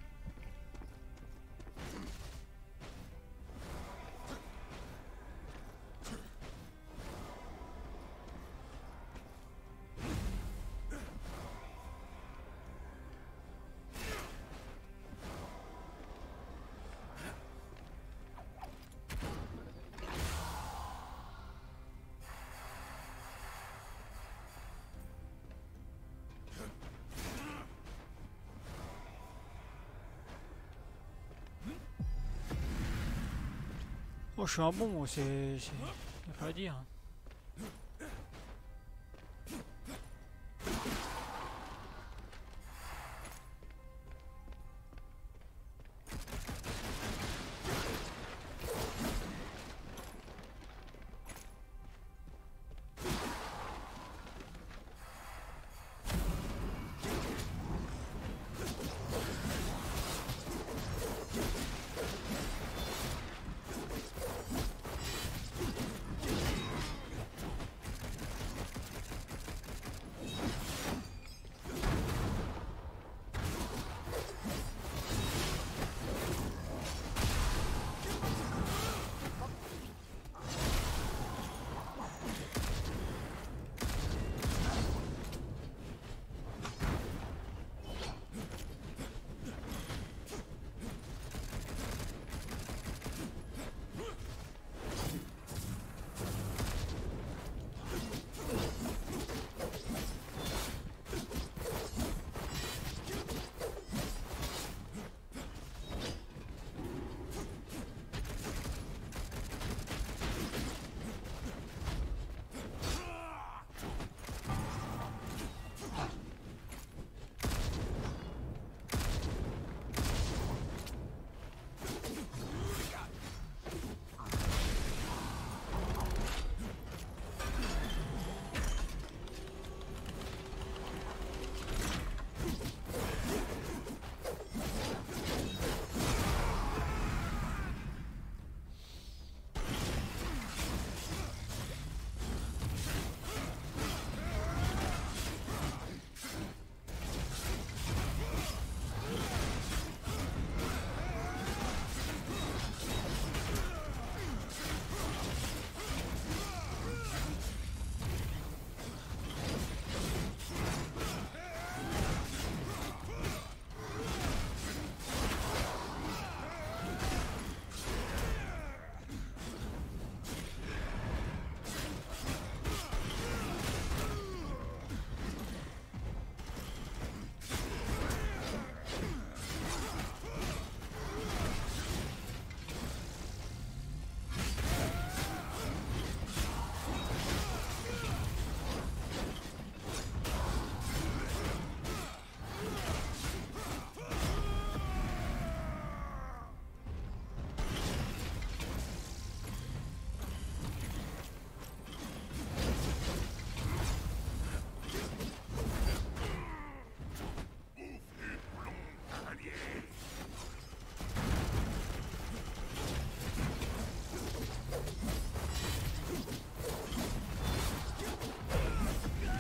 Oh, je suis un bon, moi, c'est... Y'a pas à dire.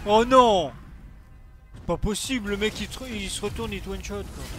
Oh non! C'est pas possible, le mec il se retourne, il te one shot quoi.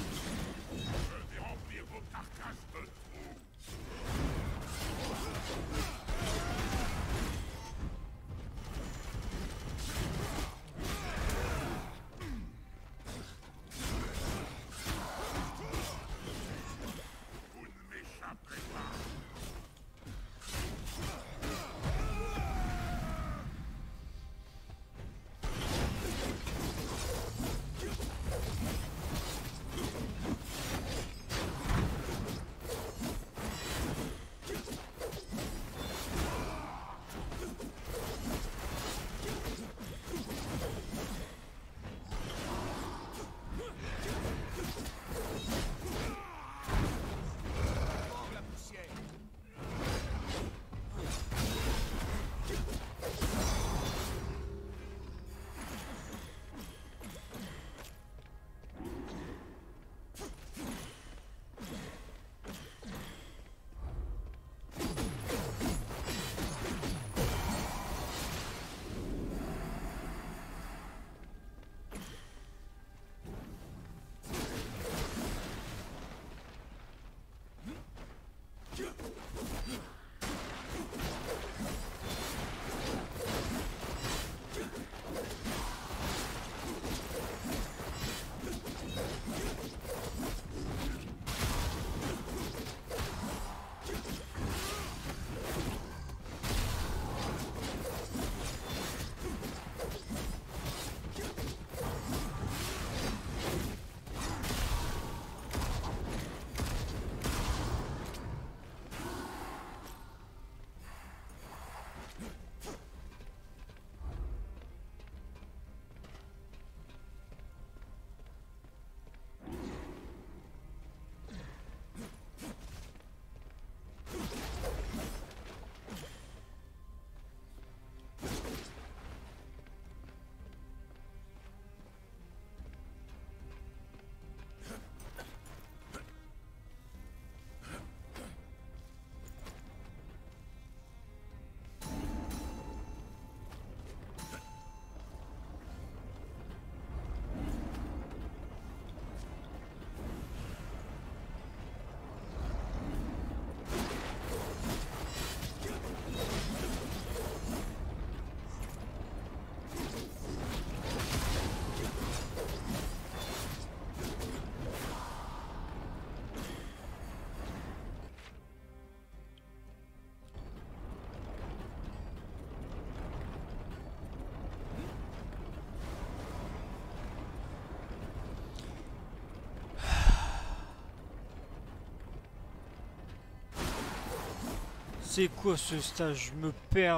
C'est quoi ce stage? Je me perds.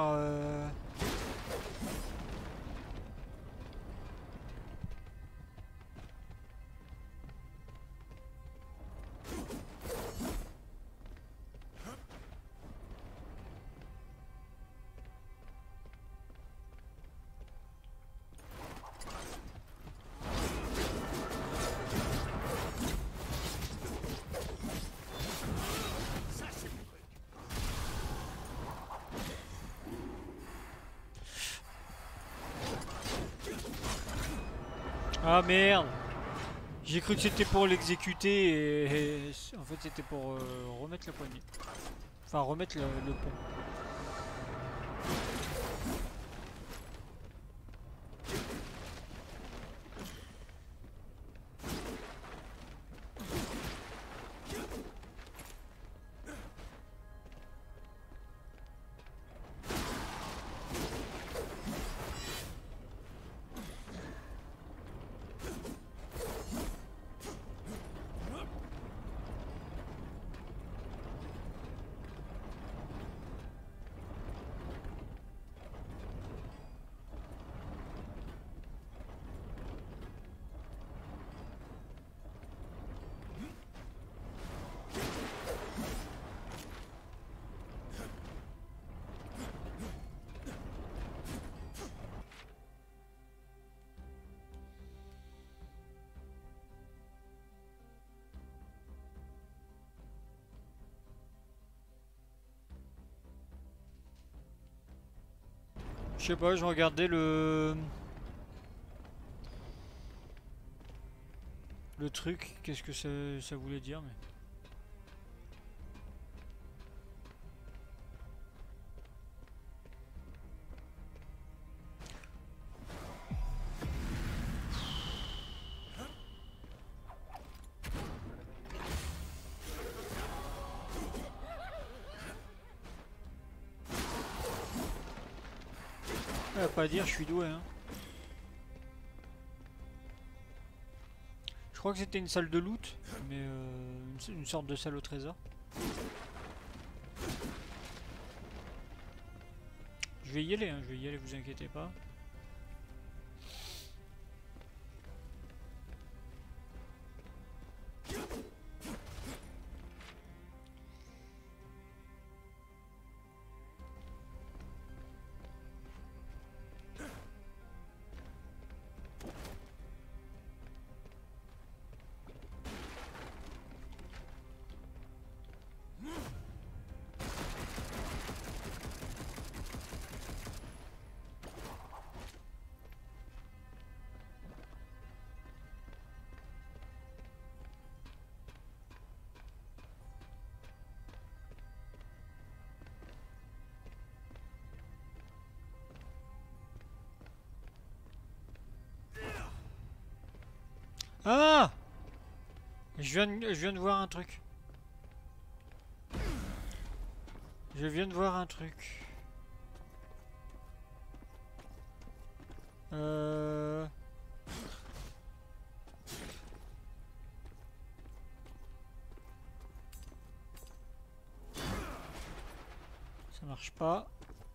Ah merde! J'ai cru que c'était pour l'exécuter et en fait c'était pour remettre la poignée. Enfin remettre le pont. Je sais pas, je regardais le le truc, qu'est-ce que ça voulait dire, mais... Pas à dire, je suis doué, hein. Je crois que c'était une salle de loot, mais une sorte de salle au trésor. Je vais y aller, hein, je vais y aller, vous inquiétez pas. Ah! Je viens de voir un truc. Je viens de voir un truc. Ça marche pas.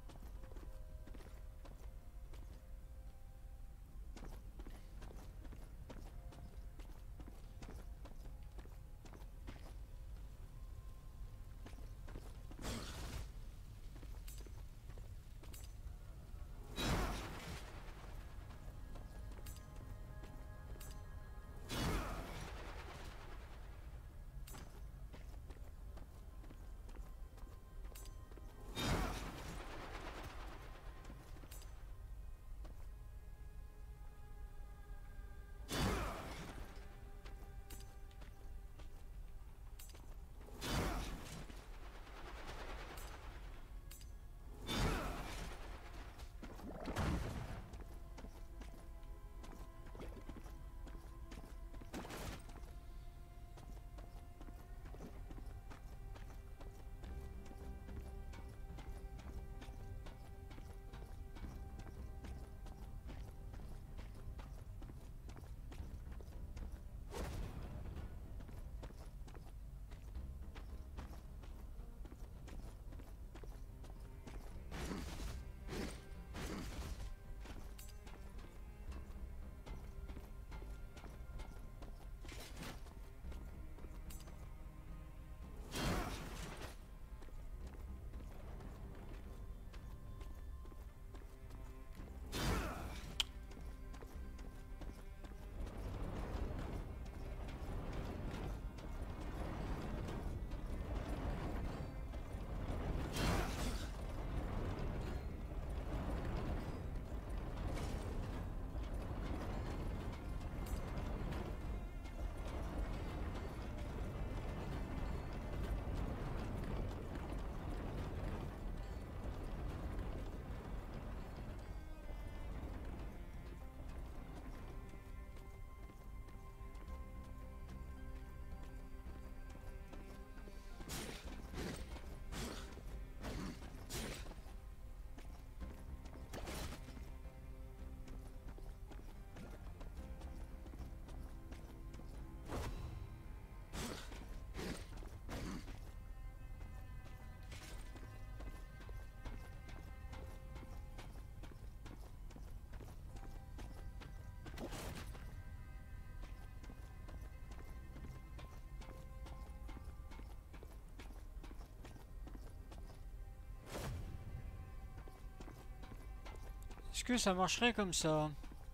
Est-ce que ça marcherait comme ça?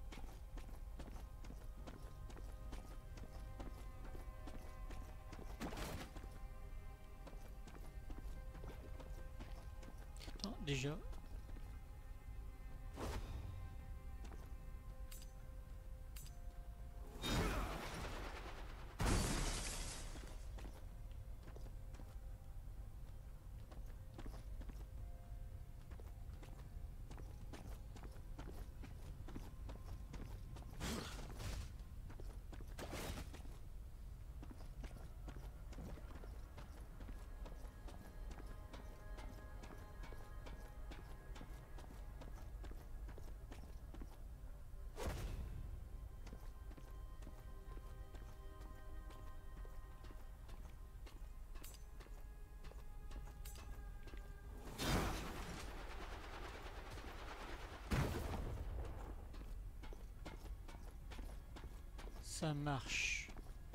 Attends, déjà. Ça marche.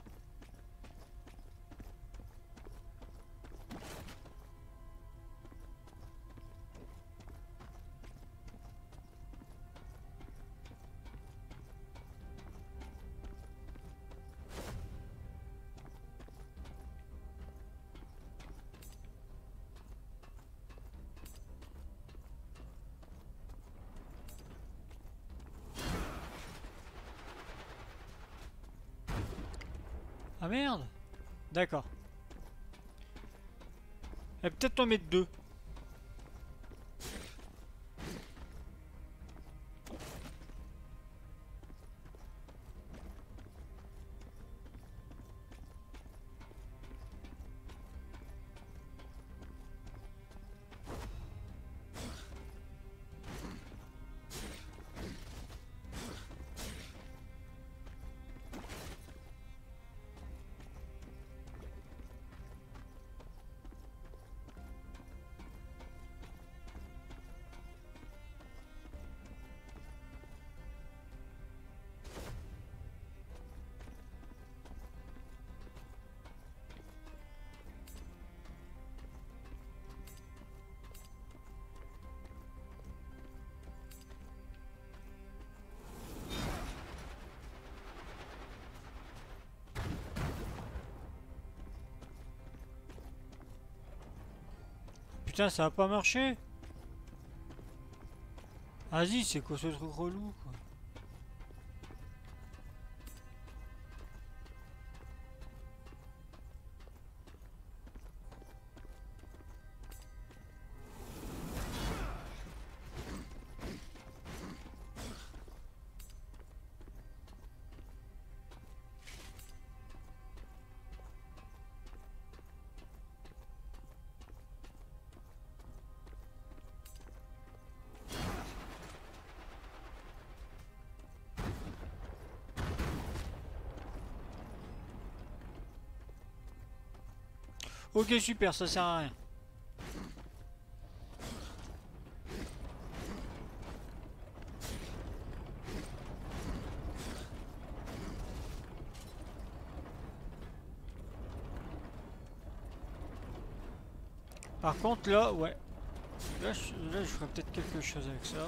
Ah merde. D'accord. Et peut-être en mettre deux. Putain, ça a pas marché. Vas-y, c'est quoi ce truc relou, quoi. Ok, super, ça sert à rien. Par contre, là, ouais. Là, je ferais peut-être quelque chose avec ça.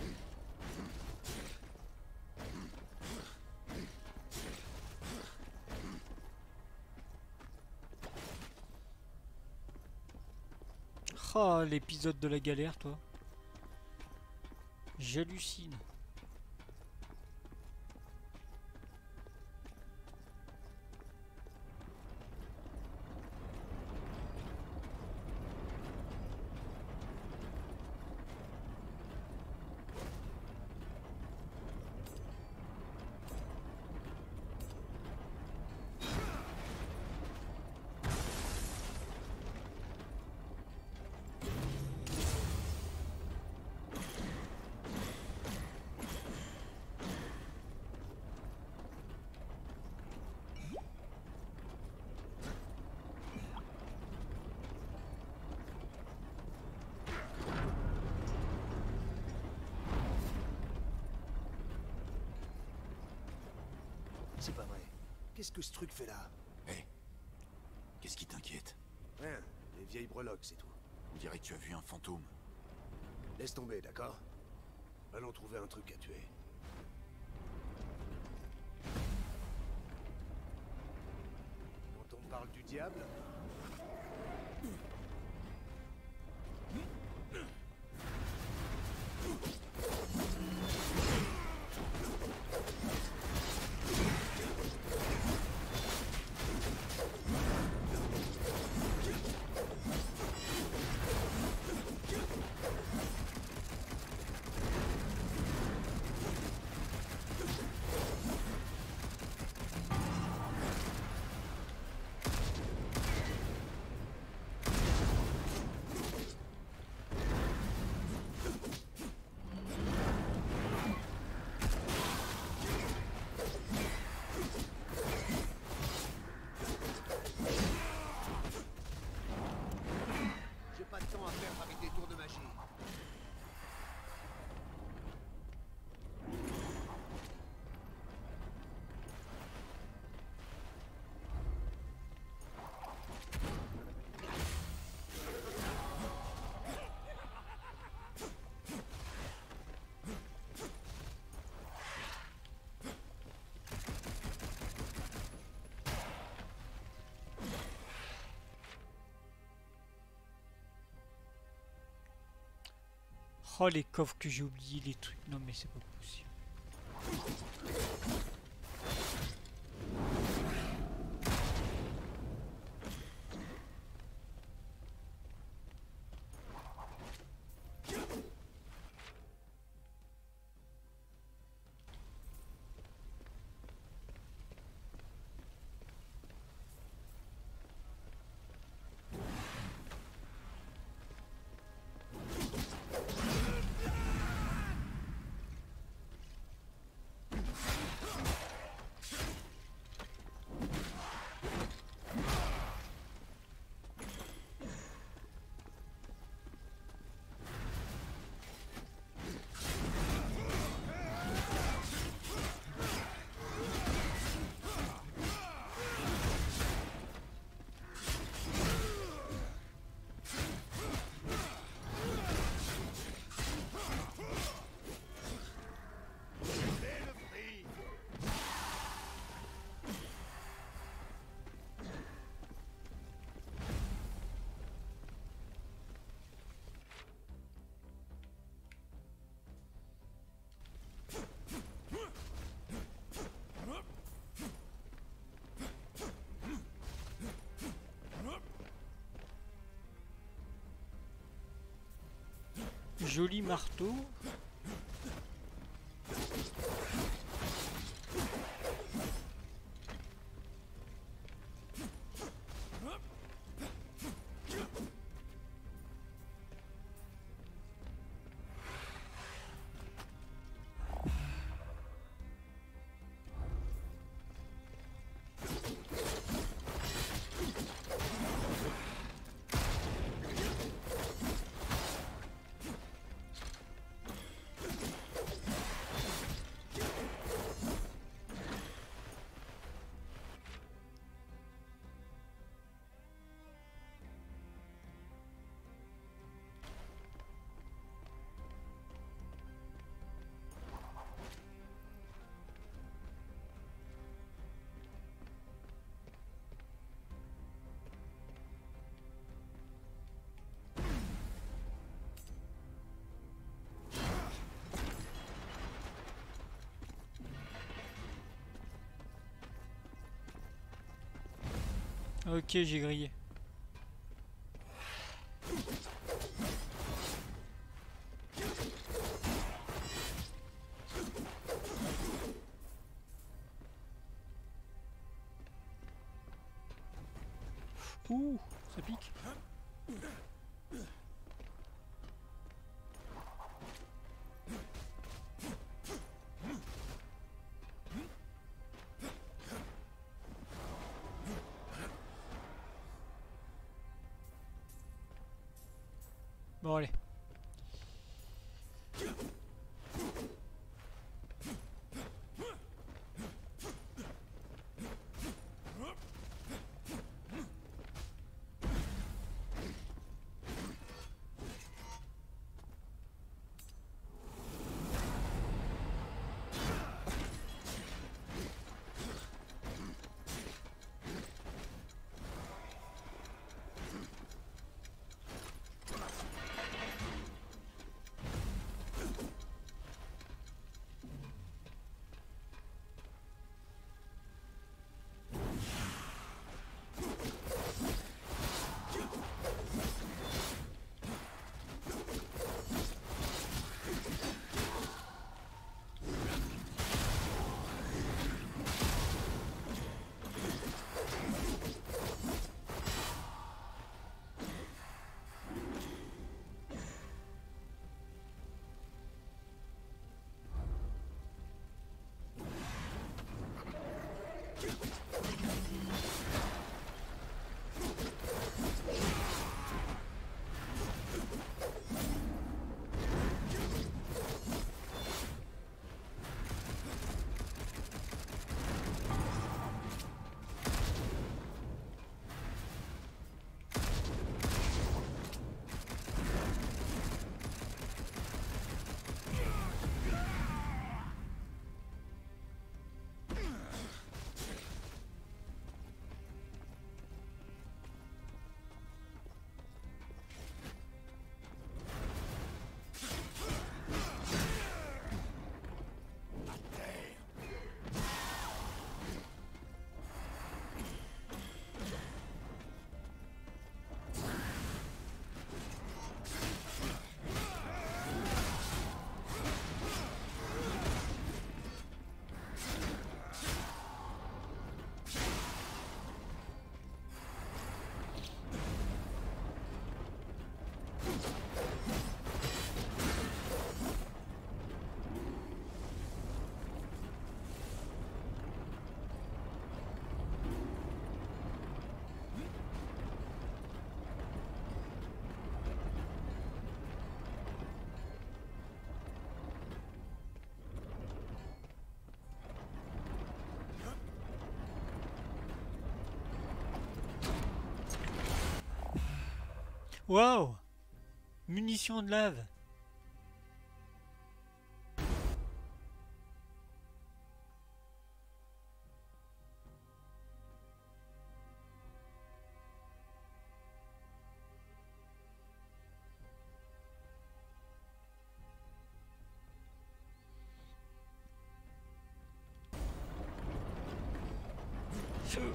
Oh, l'épisode de la galère, toi. J'hallucine.
C'est pas vrai. Qu'est-ce que ce truc fait là?
Hé, qu'est-ce qui t'inquiète?
Rien, les vieilles breloques, c'est tout.
On dirait que tu as vu un fantôme.
Laisse tomber, d'accord? Allons trouver un truc à tuer. Quand on parle du diable...
Oh, les coffres que j'ai oubliés, les trucs. Non, mais c'est pas possible. Joli marteau. Ok, j'ai grillé. Ouh, ça pique. Bon, allez. Waouh! Munitions de lave. Feu.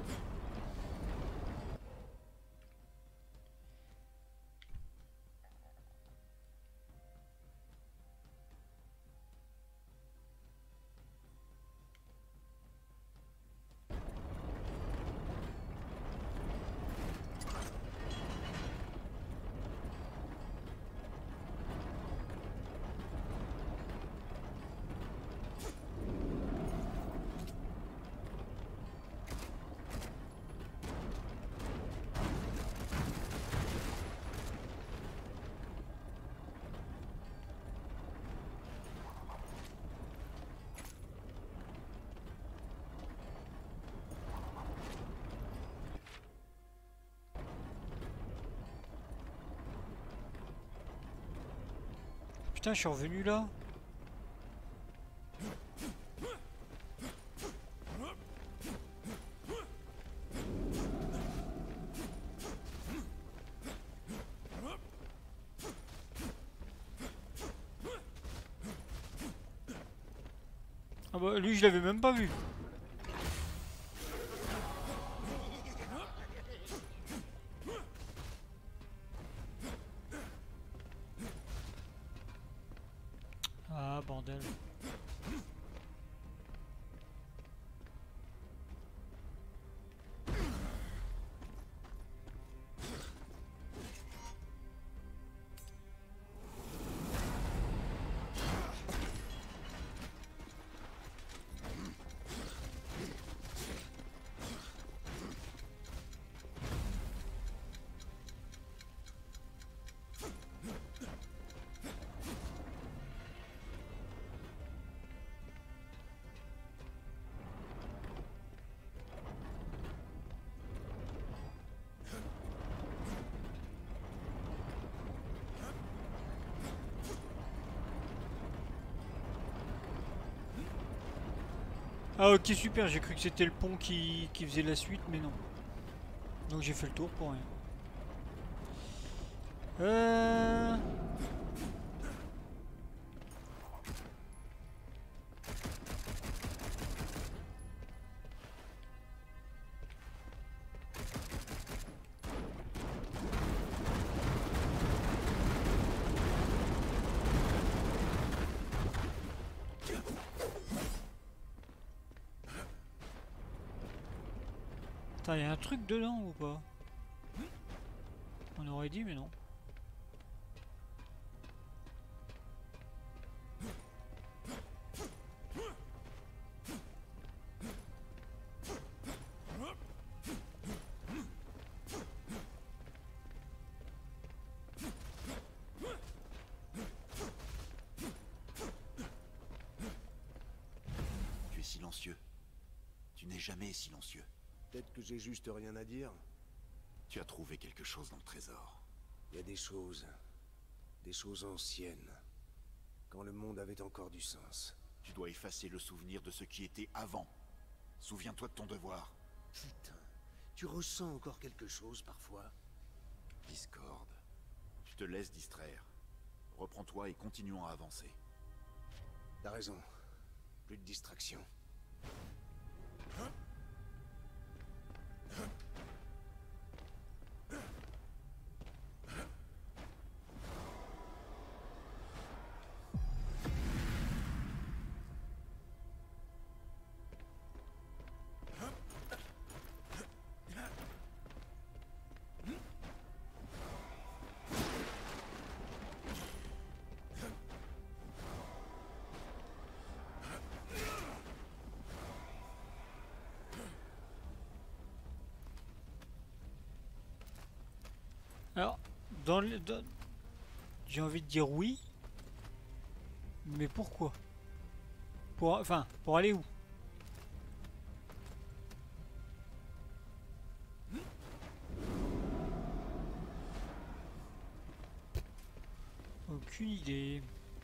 Putain, je suis revenu là. Ah bah lui je l'avais même pas vu. Ah bordel. Ah ok super, j'ai cru que c'était le pont qui faisait la suite mais non. Donc j'ai fait le tour pour rien. Attends, y'a un truc dedans ou pas? On aurait dit mais non.
Tu es silencieux. Tu n'es jamais silencieux.
Peut-être que j'ai juste rien à dire.
Tu as trouvé quelque chose dans le trésor.
Il y a des choses anciennes, quand le monde avait encore du sens.
Tu dois effacer le souvenir de ce qui était avant. Souviens-toi de ton devoir.
Putain, tu ressens encore quelque chose parfois?
Discorde. Tu te laisses distraire. Reprends-toi et continuons à avancer.
T'as raison. Plus de distraction.
Alors, j'ai envie de dire oui. Mais pourquoi? Enfin, pour aller où? aucune idée.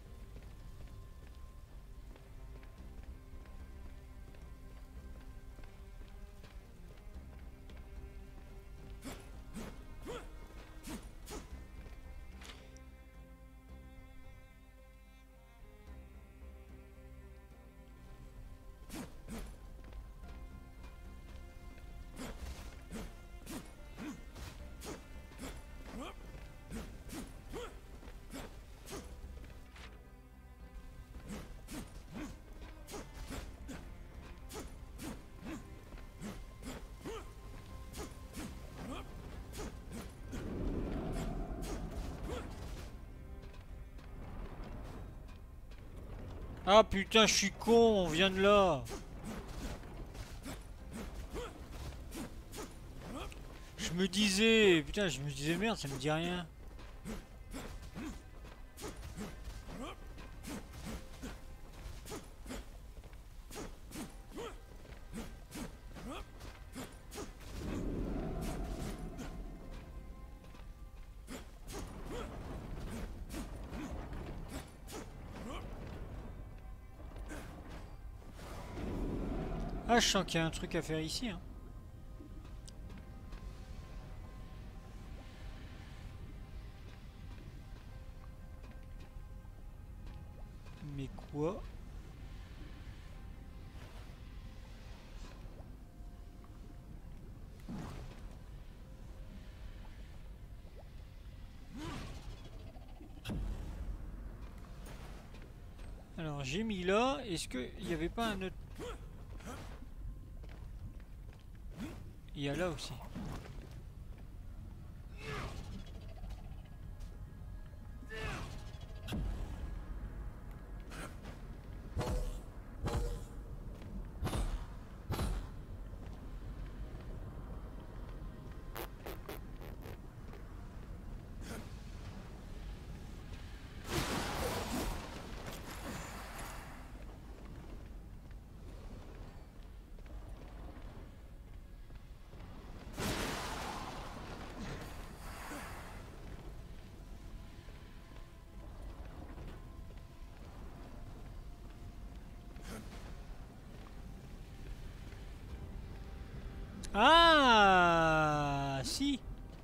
Ah putain, je suis con, on vient de là. Je me disais, putain, je me disais merde, ça me dit rien. Ah, je sens qu'il y a un truc à faire ici, hein. Mais quoi? Alors j'ai mis là, est-ce qu'il n'y avait pas un autre... Il y a là aussi. Ah, si.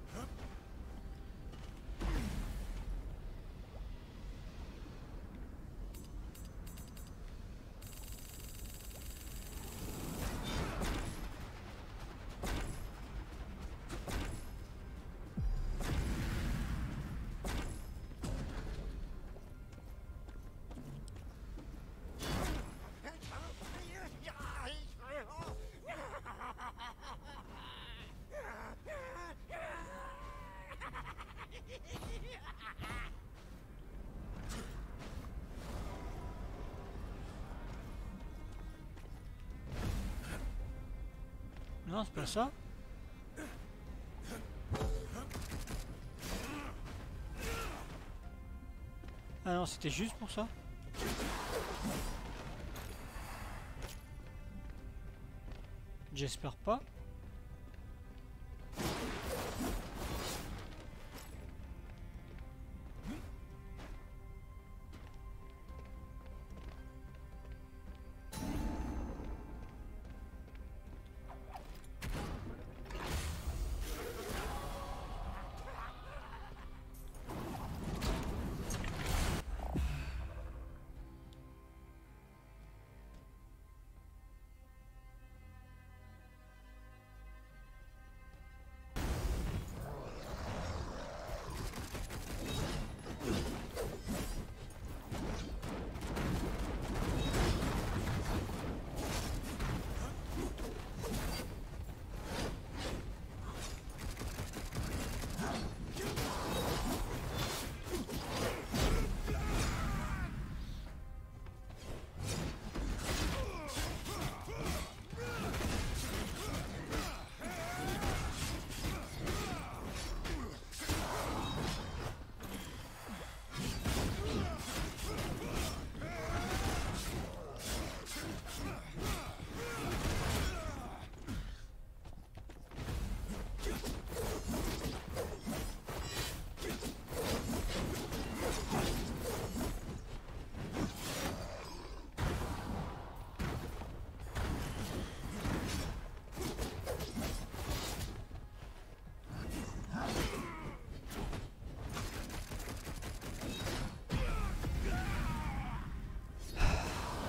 Non, c'est pas ça. Ah non, c'était juste pour ça. J'espère pas.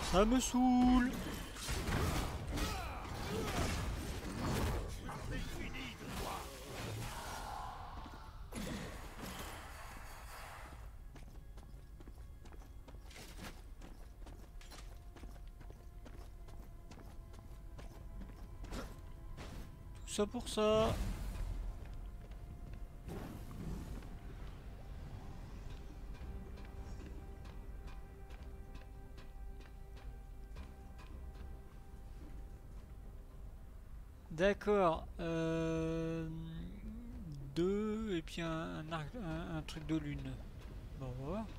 Ça me saoule. Tout ça pour ça. D'accord. Deux et puis un truc de lune. Bon, on va voir.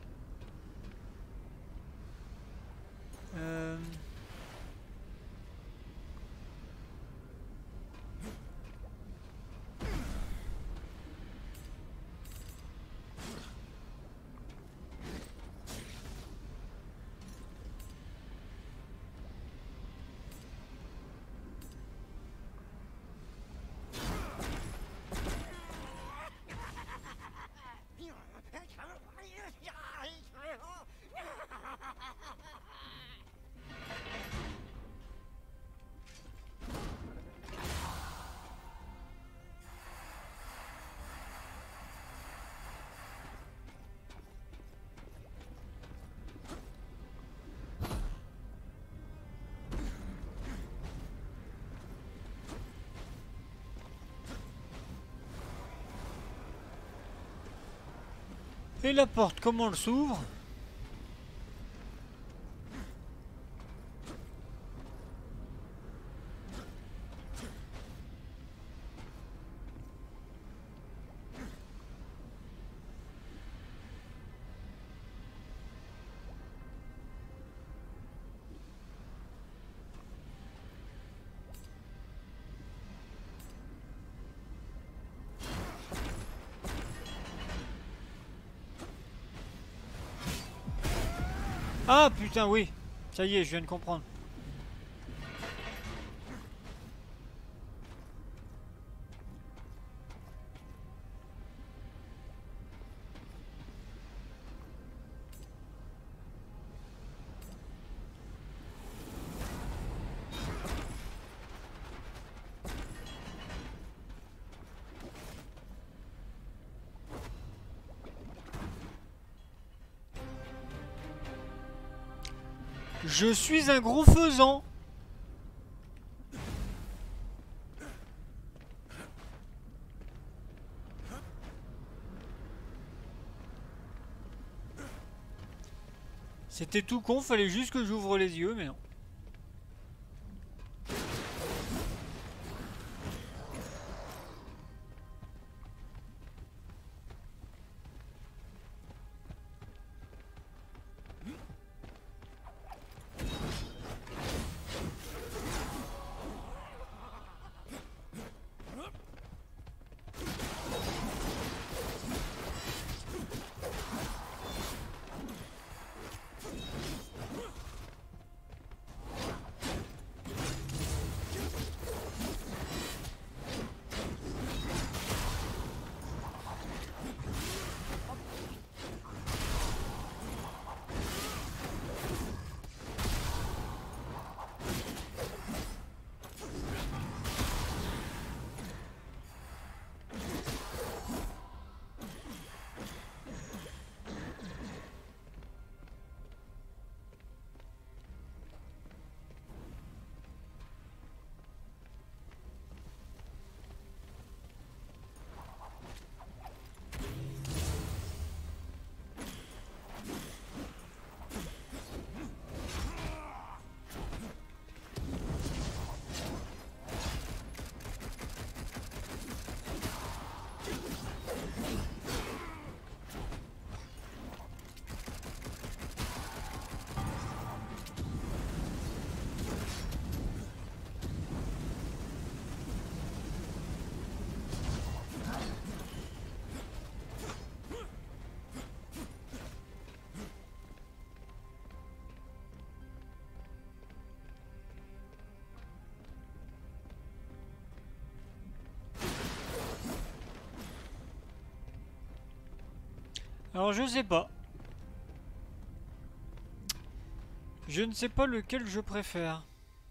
Et la porte, comment elle s'ouvre? Ah putain oui, ça y est, je viens de comprendre. Je suis un gros faisan. C'était tout con, fallait juste que j'ouvre les yeux, mais non. Alors je sais pas. Je ne sais pas lequel je préfère.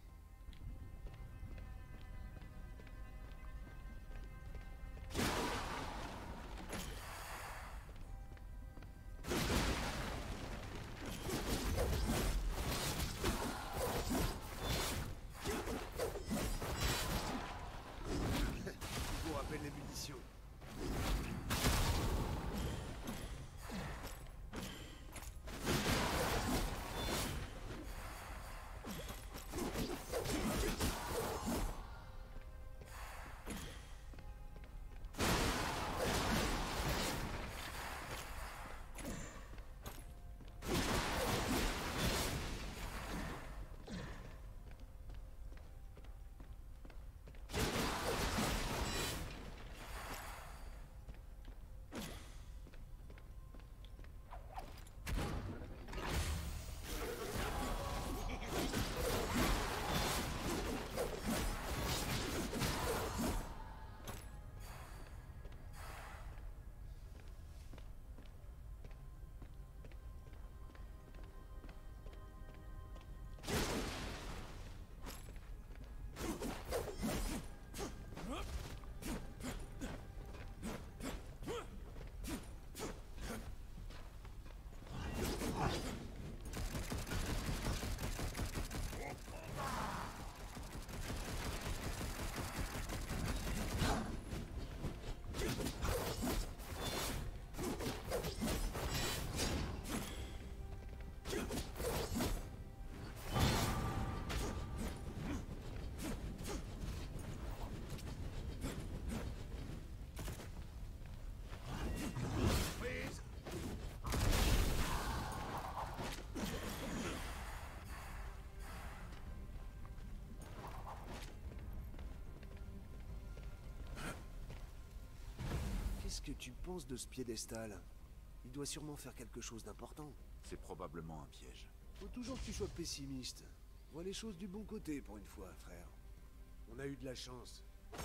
Je vous rappelle les munitions. Qu'est-ce que tu penses de ce piédestal? Il doit sûrement faire quelque chose d'important.
C'est probablement un piège.
Faut toujours que tu sois pessimiste. Vois les choses du bon côté pour une fois, frère. On a eu de la chance.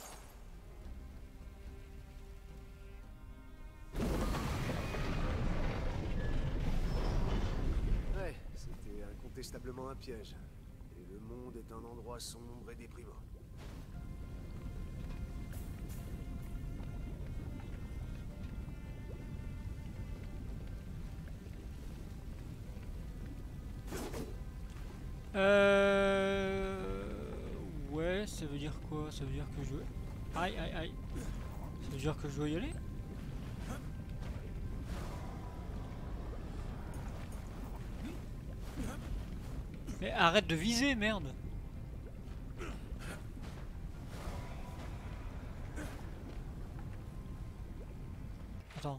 Ouais, c'était incontestablement un piège. Et le monde est un endroit sombre et déprimant.
Ouais, ça veut dire quoi? Ça veut dire que je... Aïe, aïe, aïe. Ça veut dire que je dois y aller? Mais arrête de viser, merde! Attends.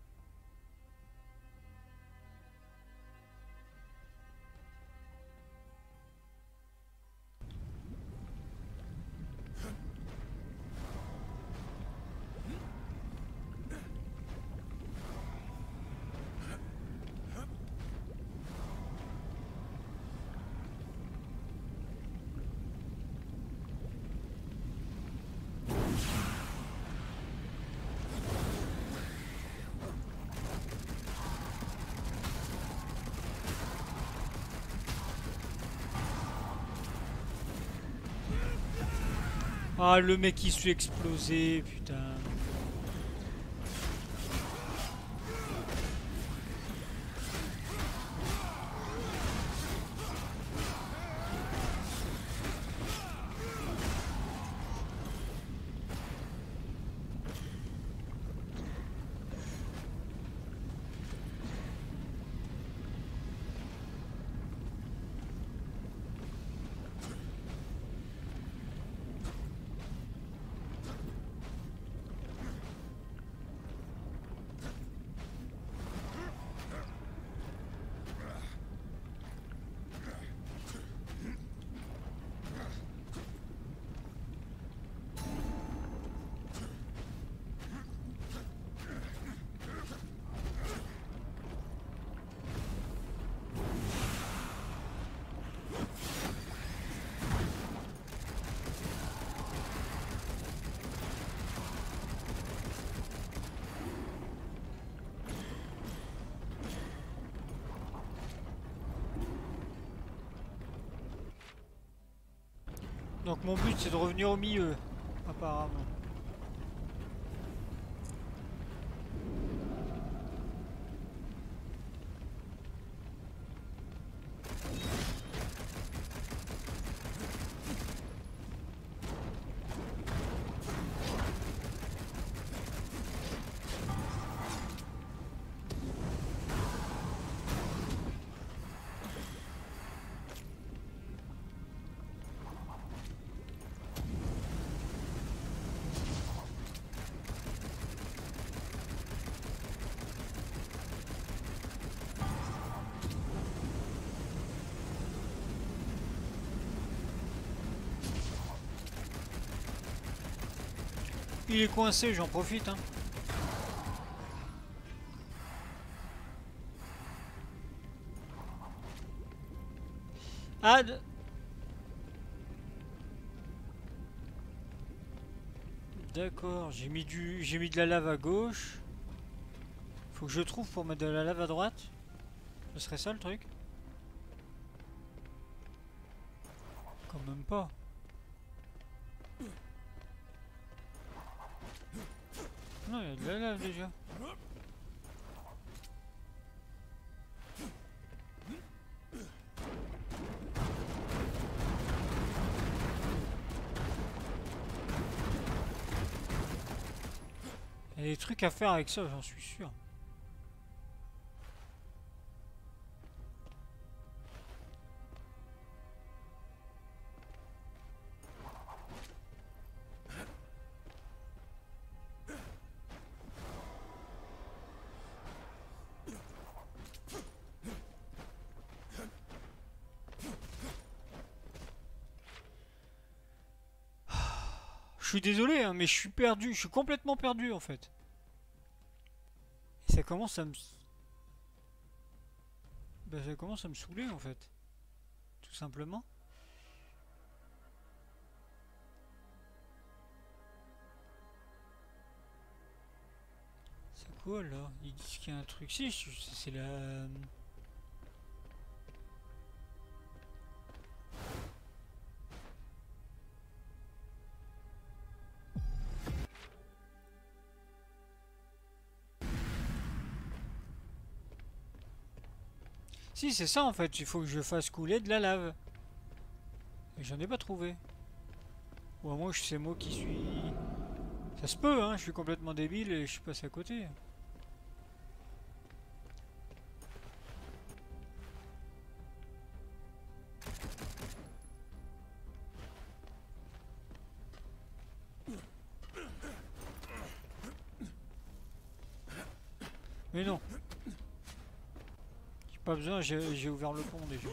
Ah, le mec qui se fait exploser, putain. Donc mon but c'est de revenir au milieu, apparemment. Il est coincé, j'en profite, hein. Ah, d'accord, j'ai mis de la lave à gauche. Faut que je trouve pour mettre de la lave à droite. Ce serait ça le truc? Quand même pas. Non, il y a de la lave déjà. Il y a des trucs à faire avec ça, j'en suis sûr. Je suis désolé, hein, mais je suis perdu. Je suis complètement perdu en fait. Et ça commence à me... Bah, ça commence à me saouler en fait. Tout simplement. C'est quoi là? Ils disent qu'il y a un truc. Si, c'est la... Si, c'est ça en fait. Il faut que je fasse couler de la lave. Et j'en ai pas trouvé. Ou à moins que c'est moi qui suis... Ça se peut, hein. Je suis complètement débile et je suis passé à côté. Mais non. J'ai pas besoin, j'ai ouvert le pont déjà.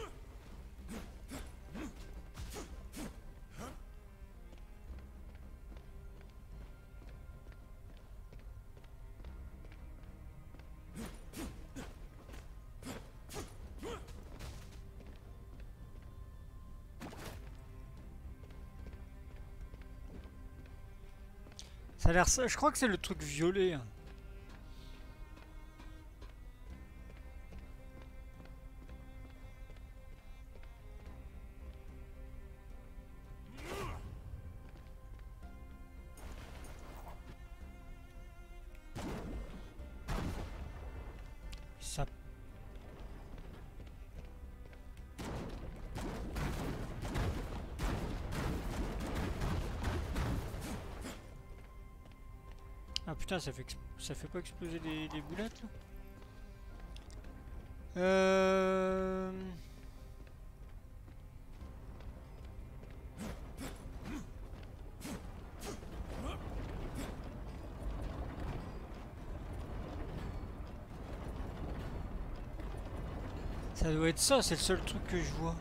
Ça a l'air ça, je crois que c'est le truc violet, hein. Ça... Ah putain, ça fait pas exploser des boulettes là. Ça doit être ça, c'est le seul truc que je vois.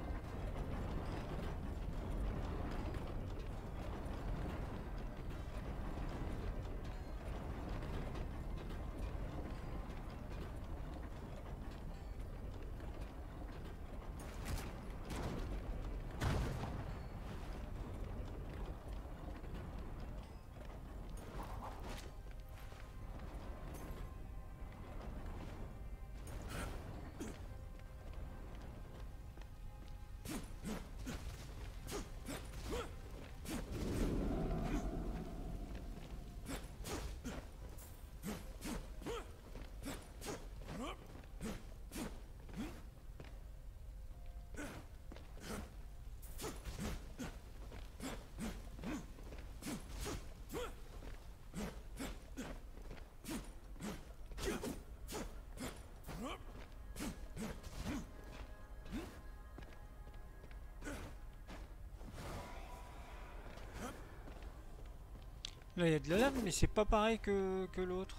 Là, il y a de la lave, mais c'est pas pareil que l'autre.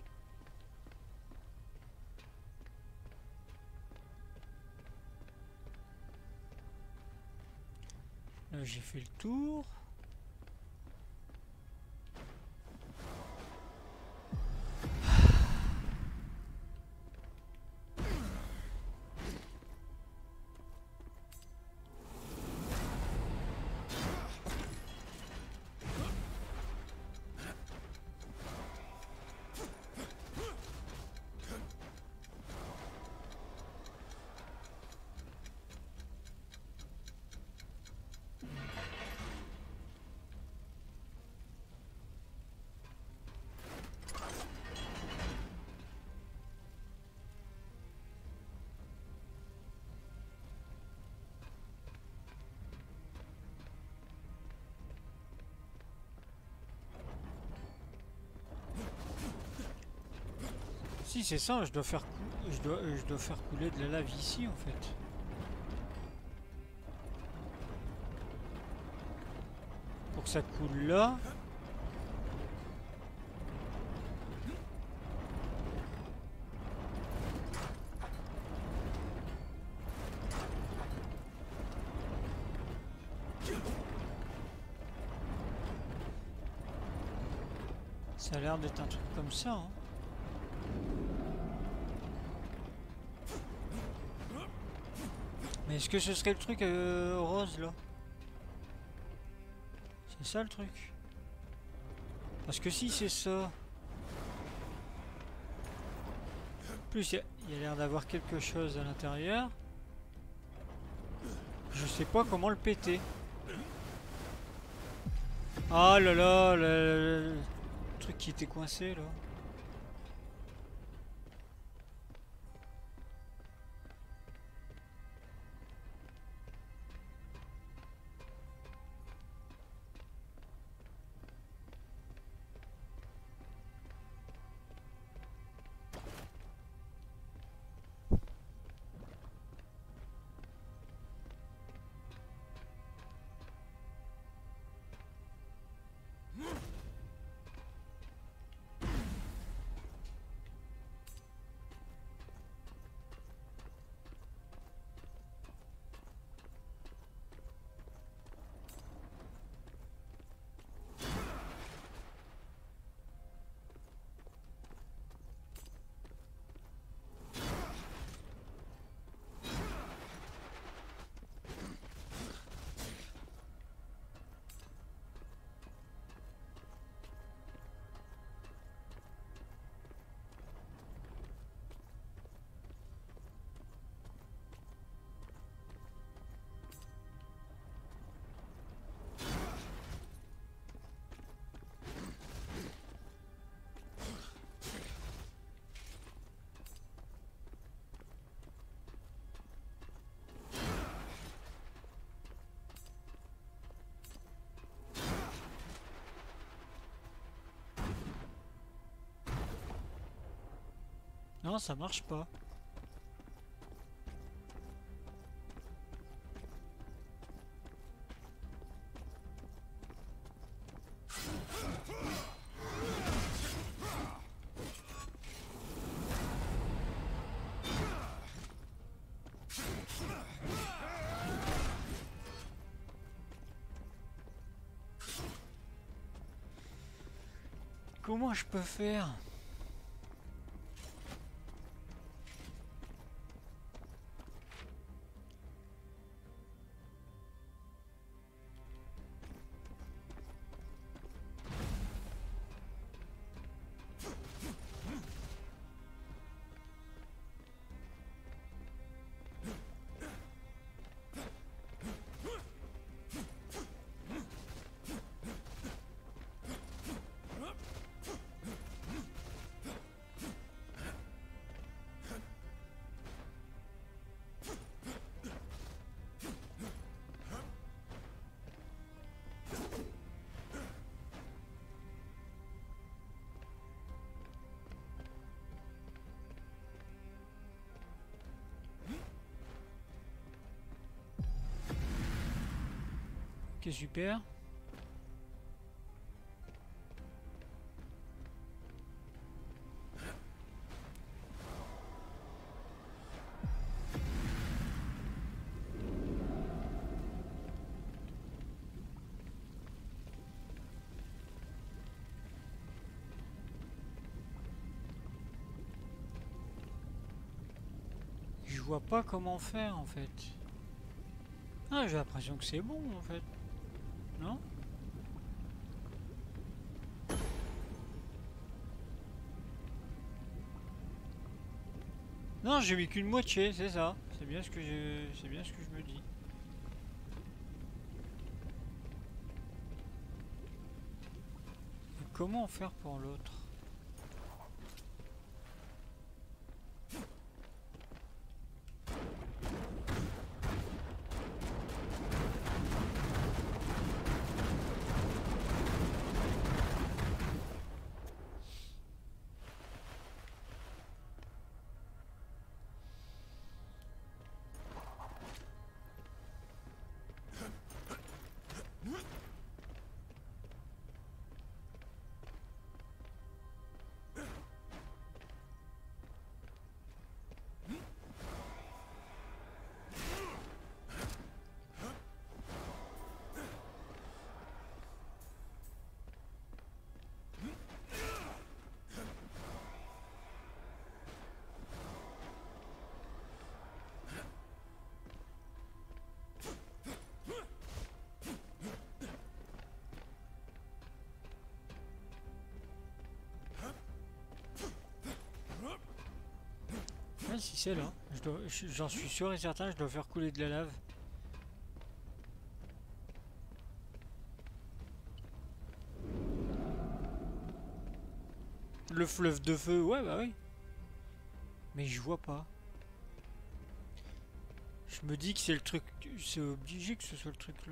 Là, j'ai fait le tour. Si c'est ça, je dois faire je dois faire couler de la lave ici en fait. Pour que ça coule là. Ça a l'air d'être un truc comme ça, hein. Mais est-ce que ce serait le truc rose là? C'est ça le truc? Parce que si c'est ça... En plus il y a l'air d'avoir quelque chose à l'intérieur. Je sais pas comment le péter. Ah là là, le truc qui était coincé là. Non, ça marche pas. Comment je peux faire? Ok, super. vois pas comment faire en fait. Ah, j'ai l'impression que c'est bon en fait. Non? Non, j'ai mis qu'une moitié, c'est ça. C'est bien ce que c'est bien ce que je me dis. Et comment faire pour l'autre? Ah, si c'est là. J'en suis sûr et certain, je dois faire couler de la lave. Le fleuve de feu, ouais bah oui. Mais je vois pas. Je me dis que c'est le truc... C'est obligé que ce soit le truc là.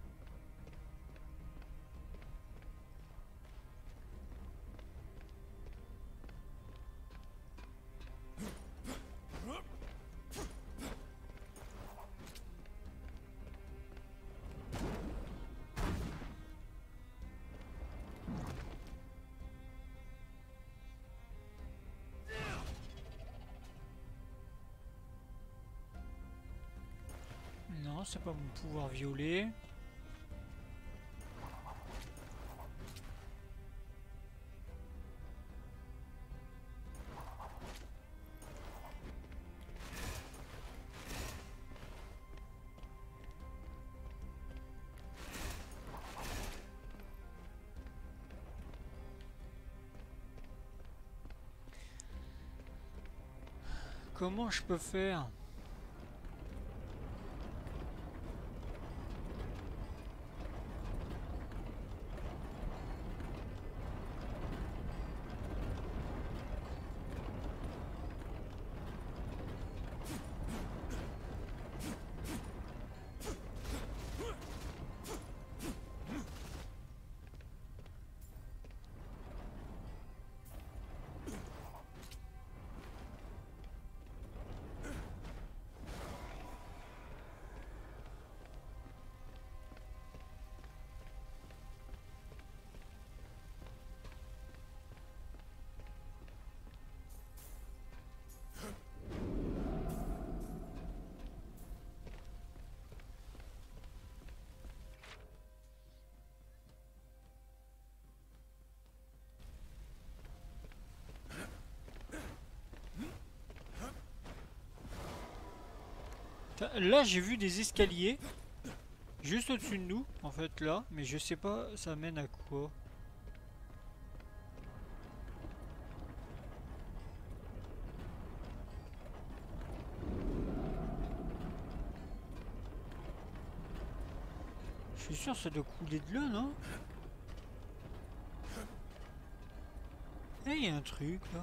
Non, c'est pas mon pouvoir violet. Comment je peux faire? Là, j'ai vu des escaliers juste au-dessus de nous, en fait, là, mais je sais pas, ça mène à quoi. Je suis sûr, ça doit couler de là, non? Eh, il y a un truc là.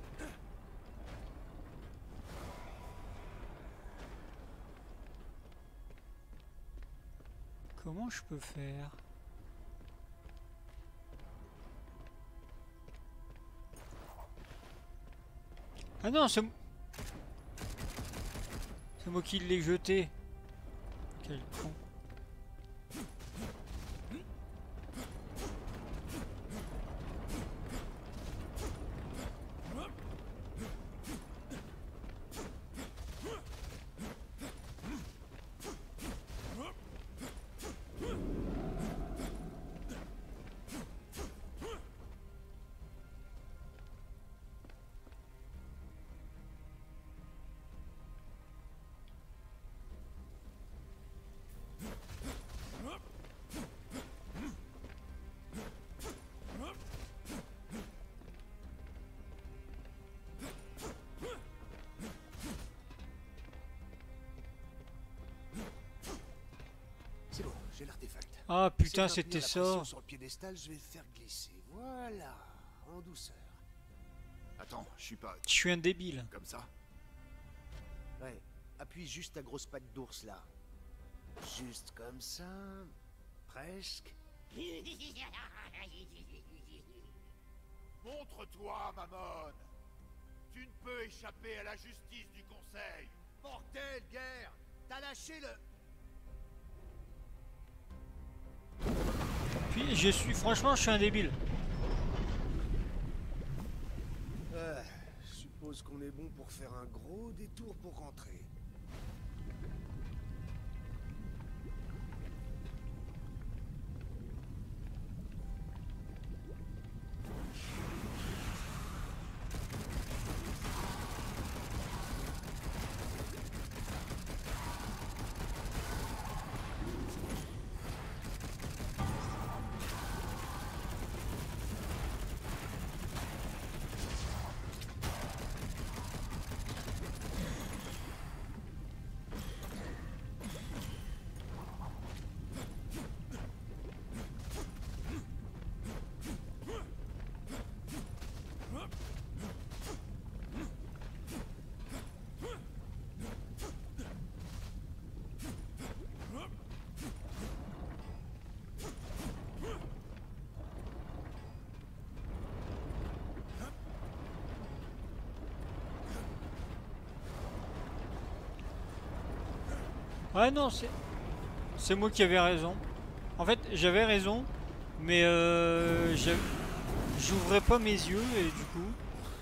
Comment je peux faire? Ah non, c'est moi qui l'ai jeté. Quel con.
C'est bon, j'ai l'artefact.
Ah putain,
Si je maintiens
c'était
la
ça.
pression sur le piédestal, je vais le faire glisser. Voilà, en douceur.
Attends, je suis pas...
Je suis un débile.
comme ça.
Ouais, appuie juste ta grosse patte d'ours là. Juste comme ça. Presque.
Montre-toi, Mammon. Tu ne peux échapper à la justice du Conseil.
Mortel, guerre. T'as lâché le...
Puis je suis, franchement, je suis un débile.
Je suppose qu'on est bon pour faire un gros détour pour rentrer.
Ah non, c'est moi qui avais raison. En fait, j'avais raison, mais j'ouvrais pas mes yeux et du coup.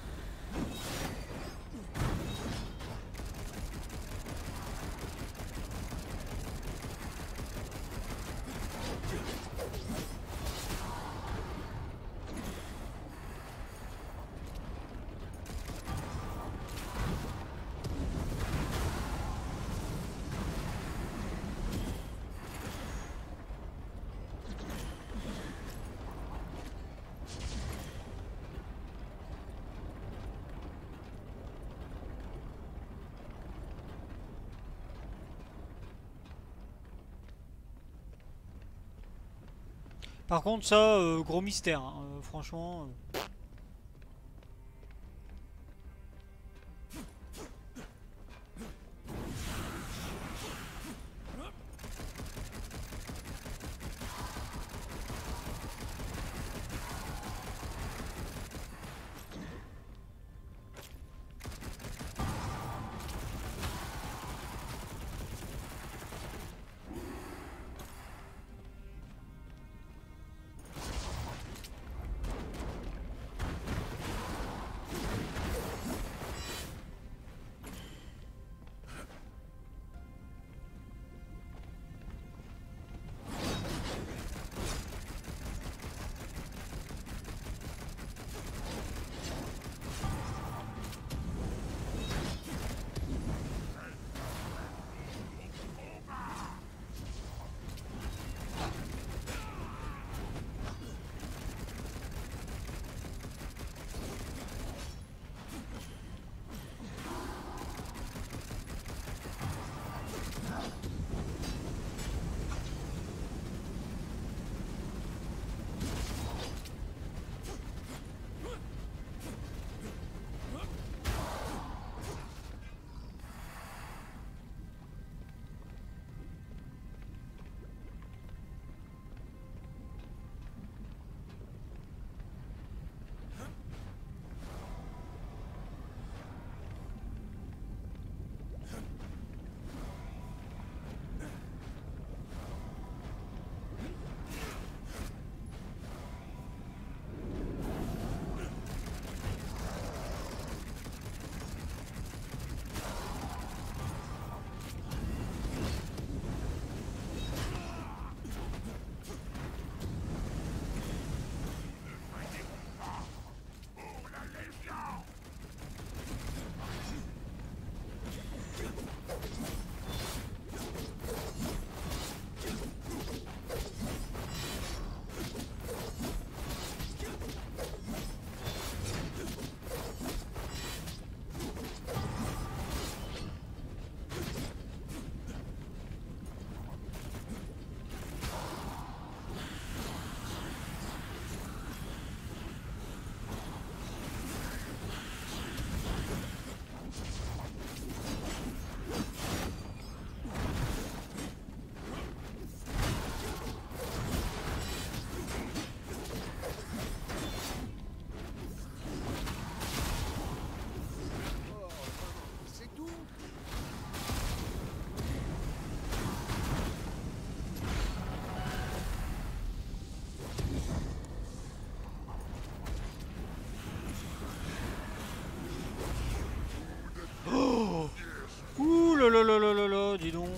Par contre, ça, gros mystère, hein, franchement. donc.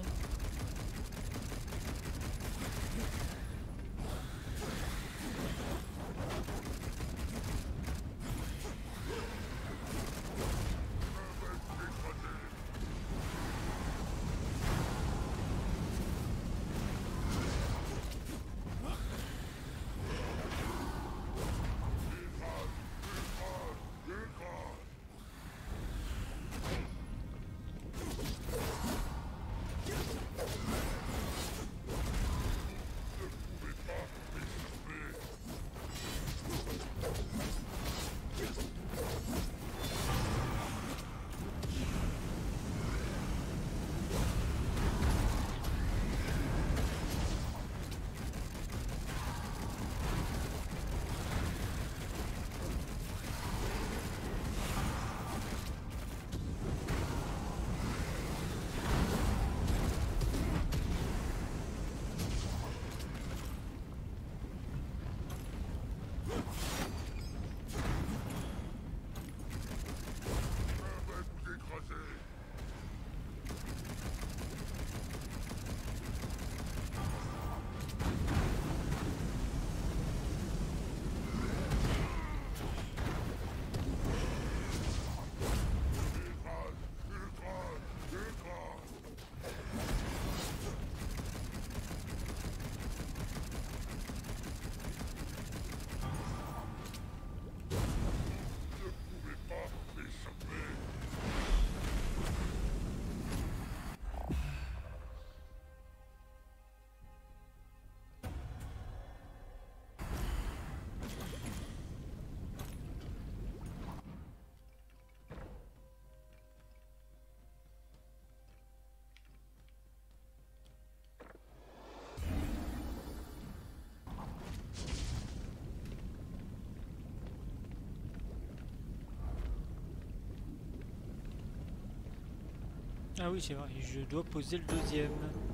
Ah oui, c'est vrai, je dois poser le deuxième.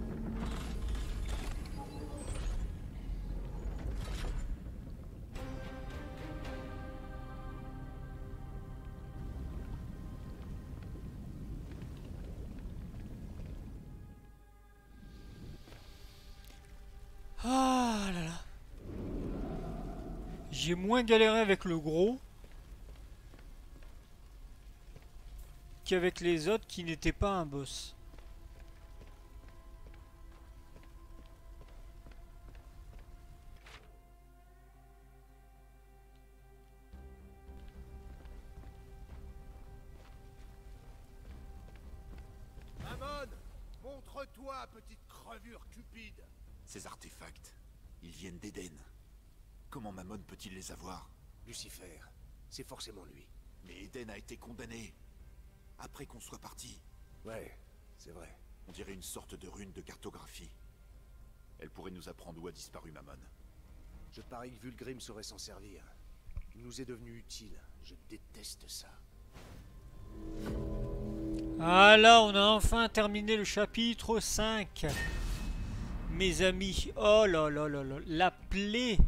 Ah là là. J'ai moins galéré avec le gros qu'avec les autres qui n'étaient pas un boss.
Mammon, montre-toi, petite crevure cupide.
Ces artefacts, ils viennent d'Éden. Comment Mammon peut-il les avoir?
Lucifer, c'est forcément lui.
Mais Éden a été condamné. Après qu'on soit parti.
Ouais, c'est vrai.
On dirait une sorte de rune de cartographie. Elle pourrait nous apprendre où a disparu Mammon.
Je parie que Vulgrim saurait s'en servir. Il nous est devenu utile. Je déteste ça.
Ah là, on a enfin terminé le chapitre 5. Mes amis, oh là là là là, la plaie.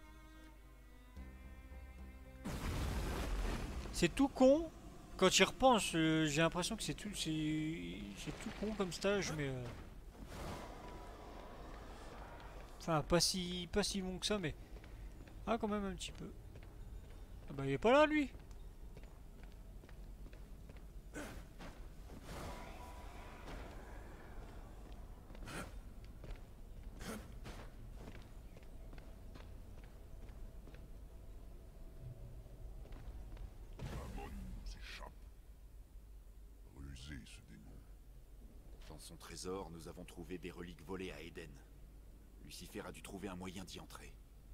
C'est tout con. Quand j'y repense, j'ai l'impression que c'est tout con comme stage, mais enfin pas si bon que ça, mais ah quand même un petit peu. Ah bah il est pas là lui.
Mammon nous échappe. Rusé, ce démon.
Dans son trésor, nous avons trouvé des reliques volées à Éden. Lucifer a dû trouver un moyen d'y entrer.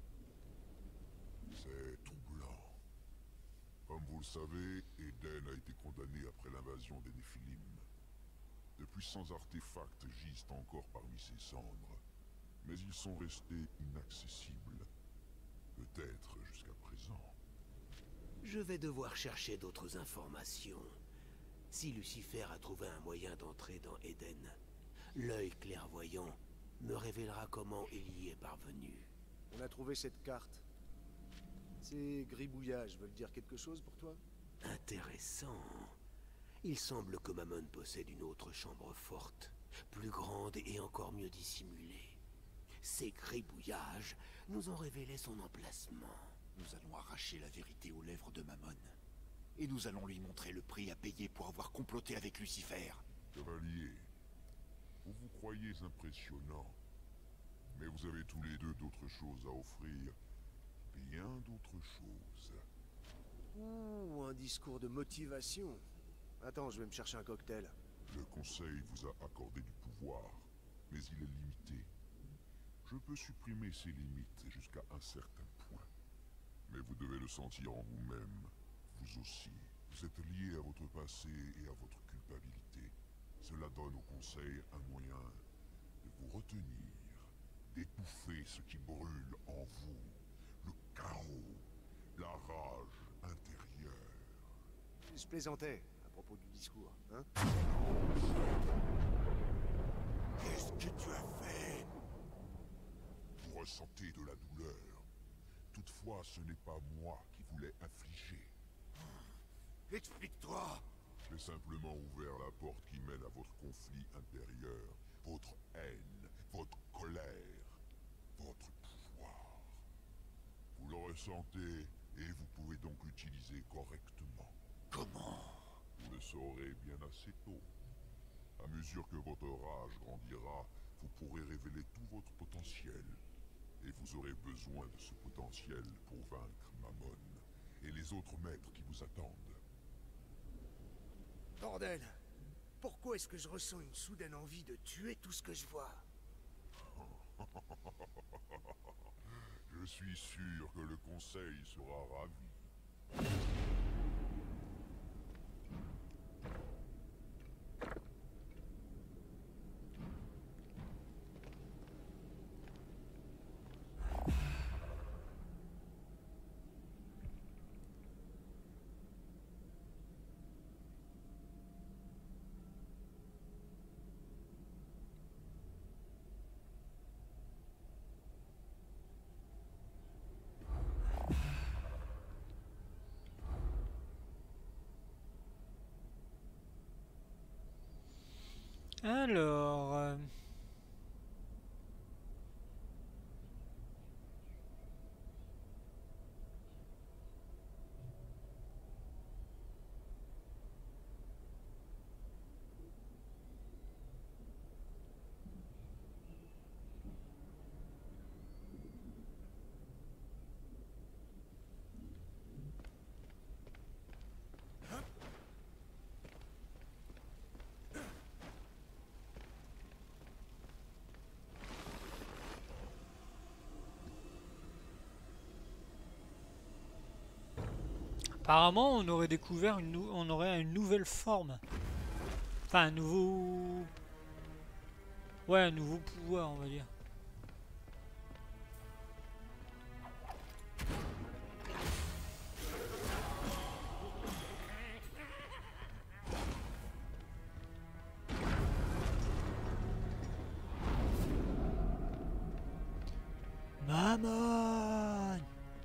C'est troublant. Comme vous le savez, Éden a été condamné après l'invasion des Néphilim. De puissants artefacts gisent encore parmi ses cendres, mais ils sont restés inaccessibles. Peut-être jusqu'à présent.
Je vais devoir chercher d'autres informations. Si Lucifer a trouvé un moyen d'entrer dans Éden, l'œil clairvoyant me révélera comment il y est parvenu.
On a trouvé cette carte. Ces gribouillages veulent dire quelque chose pour toi?
Intéressant. Il semble que Mammon possède une autre chambre forte, plus grande et encore mieux dissimulée. Ces gribouillages nous ont révélé son emplacement.
Nous allons arracher la vérité aux lèvres de Mammon. Et nous allons lui montrer le prix à payer pour avoir comploté avec Lucifer.
Chevalier, vous vous croyez impressionnant, mais vous avez tous les deux d'autres choses à offrir. Bien d'autres choses.
Ouh, un discours de motivation. Attends, je vais me chercher un cocktail.
Le Conseil vous a accordé du pouvoir, mais il est limité. Je peux supprimer ces limites jusqu'à un certain point. Mais vous devez le sentir en vous-même, vous aussi. Vous êtes lié à votre passé et à votre culpabilité. Cela donne au Conseil un moyen de vous retenir, d'étouffer ce qui brûle en vous, le chaos, la rage intérieure.
Je plaisantais à propos du discours, hein?
Qu'est-ce que tu as fait?
Vous ressentez de la douleur. Toutefois, ce n'est pas moi qui vous l'ai infligé.
Explique-toi!
J'ai simplement ouvert la porte qui mène à votre conflit intérieur, votre haine, votre colère, votre pouvoir. Vous le ressentez et vous pouvez donc l'utiliser correctement.
Comment?
Vous le saurez bien assez tôt. À mesure que votre rage grandira, vous pourrez révéler tout votre potentiel. Et vous aurez besoin de ce potentiel pour vaincre Mammon et les autres maîtres qui vous attendent.
Bordel! Pourquoi est-ce que je ressens une soudaine envie de tuer tout ce que je vois?
Je suis sûr que le Conseil sera ravi.
Alors... apparemment, on aurait découvert on aurait une nouvelle forme. Enfin, un nouveau... Ouais, un nouveau pouvoir, on va dire. Mammon!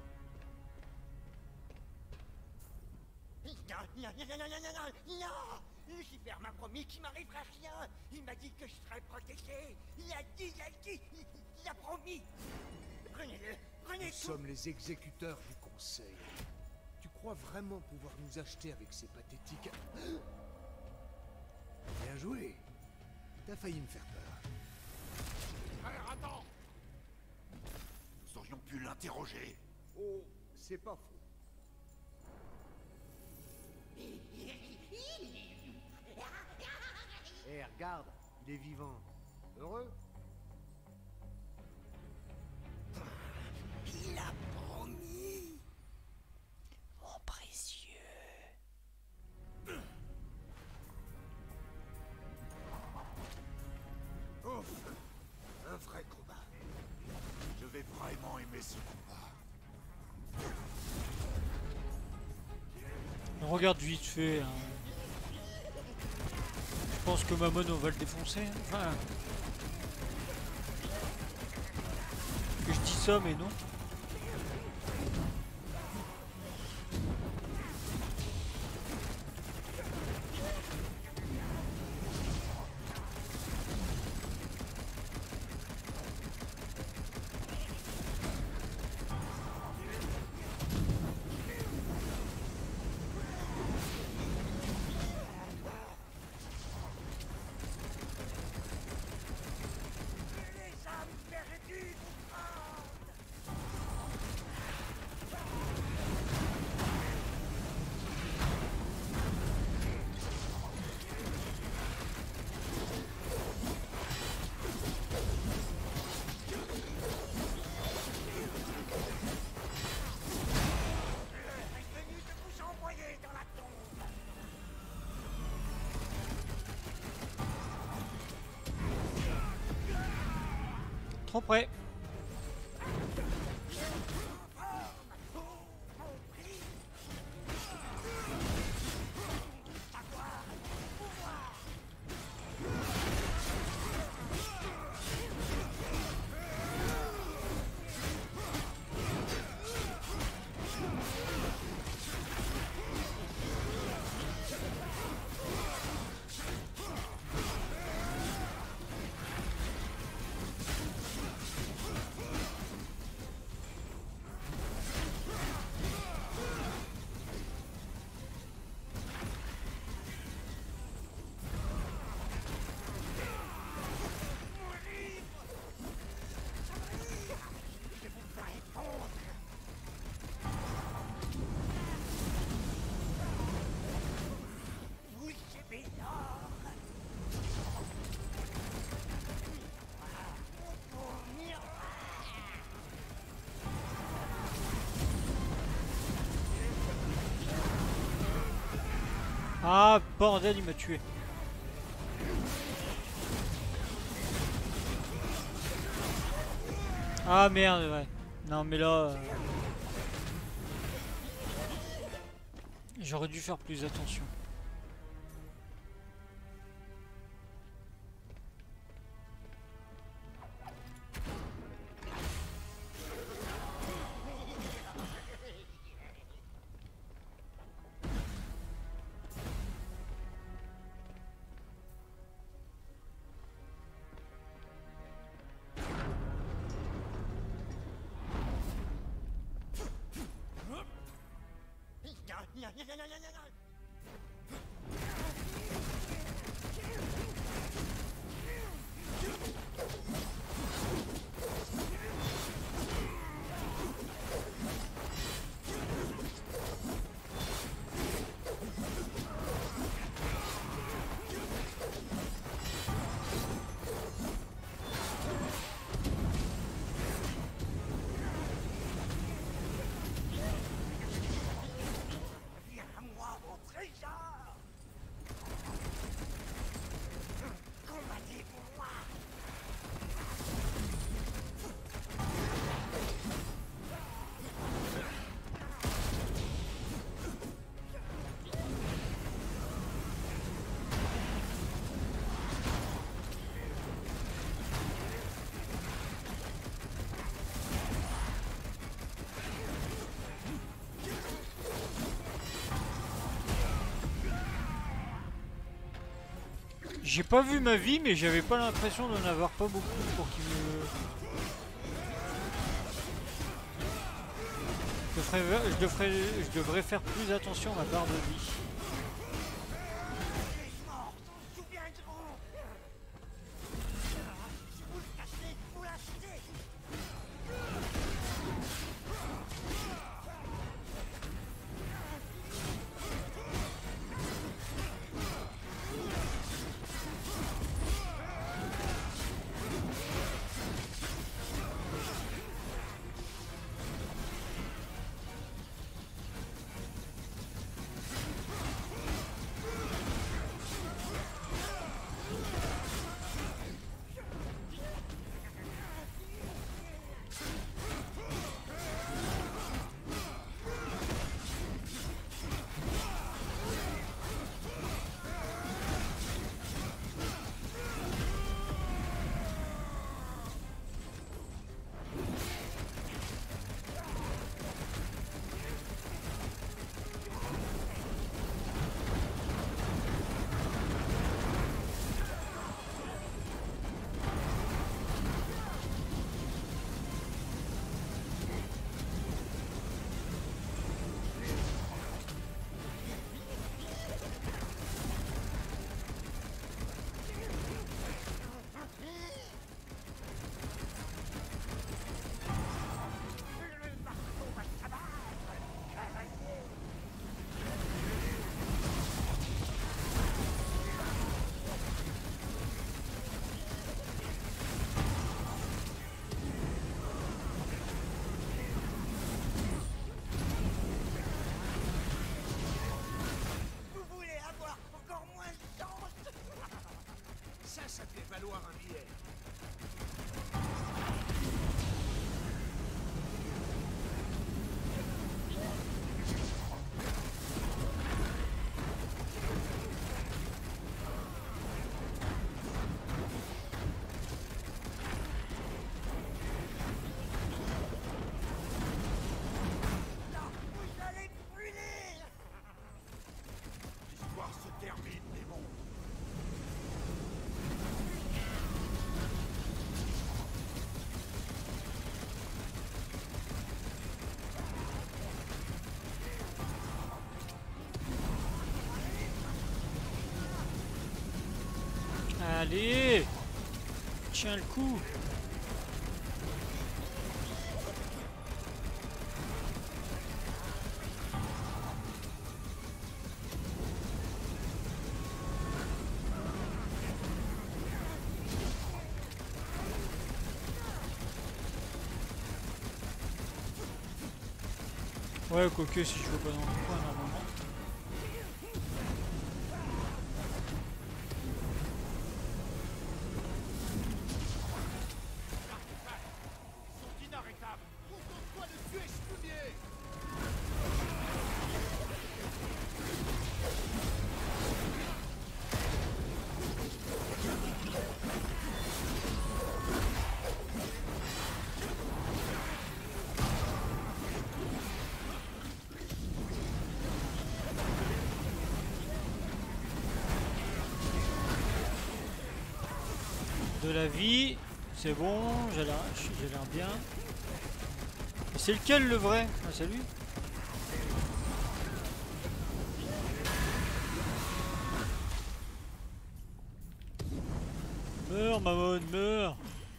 Non! Lucifer m'a promis qu'il m'arrivera rien. Il m'a dit que je serais protégé. Il a promis. Prenez-le, prenez
Nous
tout.
sommes les exécuteurs du Conseil. Tu crois vraiment pouvoir nous acheter avec ces pathétiques... Bien joué. T'as failli me faire peur.
Frère, attends! Nous aurions pu l'interroger.
Oh, c'est pas faux. Eh, regarde, il est vivant. Heureux?
Il a promis.
Mon précieux.
Enfin, un vrai combat.
Je vais vraiment aimer ce combat.
On regarde vite fait. Hein. Je pense que Mammon, on va le défoncer. Hein. Enfin... Que je dis ça, mais non. Trop près. Ah bordel, il m'a tué. Ah merde, ouais. Non mais là... j'aurais dû faire plus attention. J'ai pas vu ma vie, mais j'avais pas l'impression d'en avoir pas beaucoup pour qu'il me... Je devrais faire plus attention à ma barre de vie. Allez, tiens le coup. Ouais, quoique si je veux pas dans le coin normalement. De la vie, c'est bon, j'ai l'air bien. Et c'est lequel le vrai? Ah, c'est lui. Meurs, Mammon, meurs.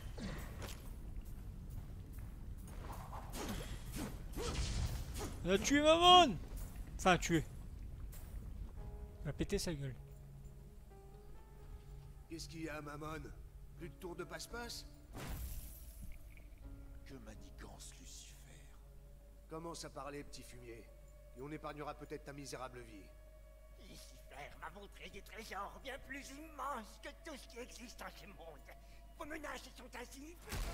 On a tué Mammon. Enfin, tué. On a pété sa gueule.
Qu'est-ce qu'il y a, Mammon? Plus de tour de passe-passe?
Que manigance, Lucifer.
Commence à parler, petit fumier. Et on épargnera peut-être ta misérable vie.
Lucifer m'a montré des trésors bien plus immenses que tout ce qui existe en ce monde. Vos menaces sont ainsi.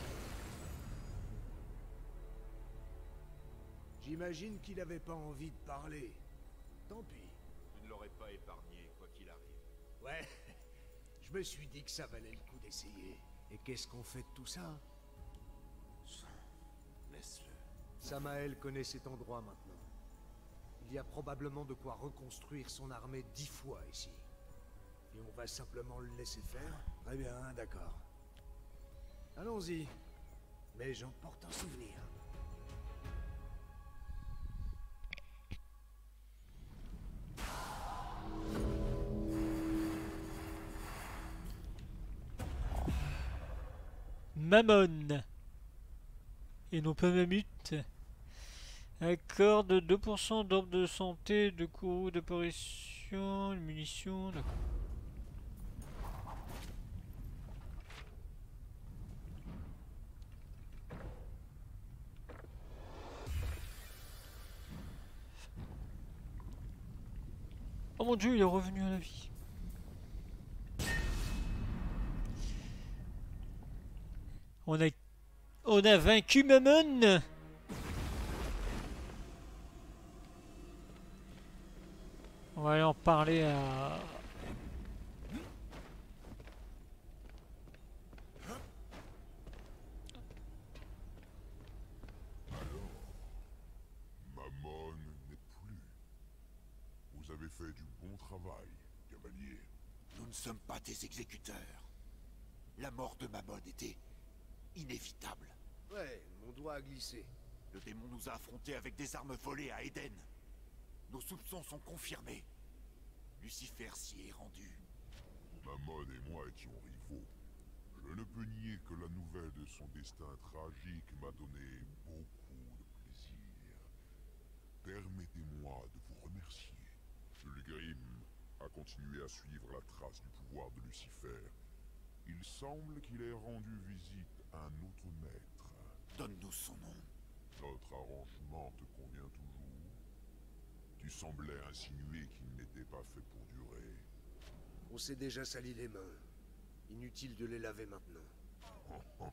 J'imagine qu'il avait pas envie de parler. Tant pis.
Je ne l'aurais pas épargné, quoi qu'il arrive.
Ouais, je me suis dit que ça valait le coup d'essayer. Et qu'est-ce qu'on fait de tout ça?
Laisse-le.
Samael connaît cet endroit maintenant. Il y a probablement de quoi reconstruire son armée 10 fois ici. Et on va simplement le laisser faire? Très bien, d'accord. Allons-y. Mais j'en porte un souvenir.
Mammon. Et non pas Mammut. Accorde 2% d'orbe de santé, de courroux d'apparition, de munitions, d'accord. Oh mon dieu, il est revenu à la vie. On a vaincu Mammon. On va aller en parler à...
Mammon n'est plus. Vous avez fait du bon travail, cavalier.
Nous ne sommes pas des exécuteurs. La mort de Mammon était inévitable.
Ouais, mon doigt a glissé.
Le démon nous a affrontés avec des armes volées à Éden. Nos soupçons sont confirmés. Lucifer s'y est rendu.
Mammon et moi étions rivaux. Je ne peux nier que la nouvelle de son destin tragique m'a donné beaucoup de plaisir. Permettez-moi de vous remercier. Fulgrim a continué à suivre la trace du pouvoir de Lucifer. Il semble qu'il ait rendu visite à un autre maître.
Donne-nous son nom.
Notre arrangement te convient toujours? Tu semblais insinuer qu'il n'était pas fait pour durer.
On s'est déjà sali les mains. Inutile de les laver maintenant.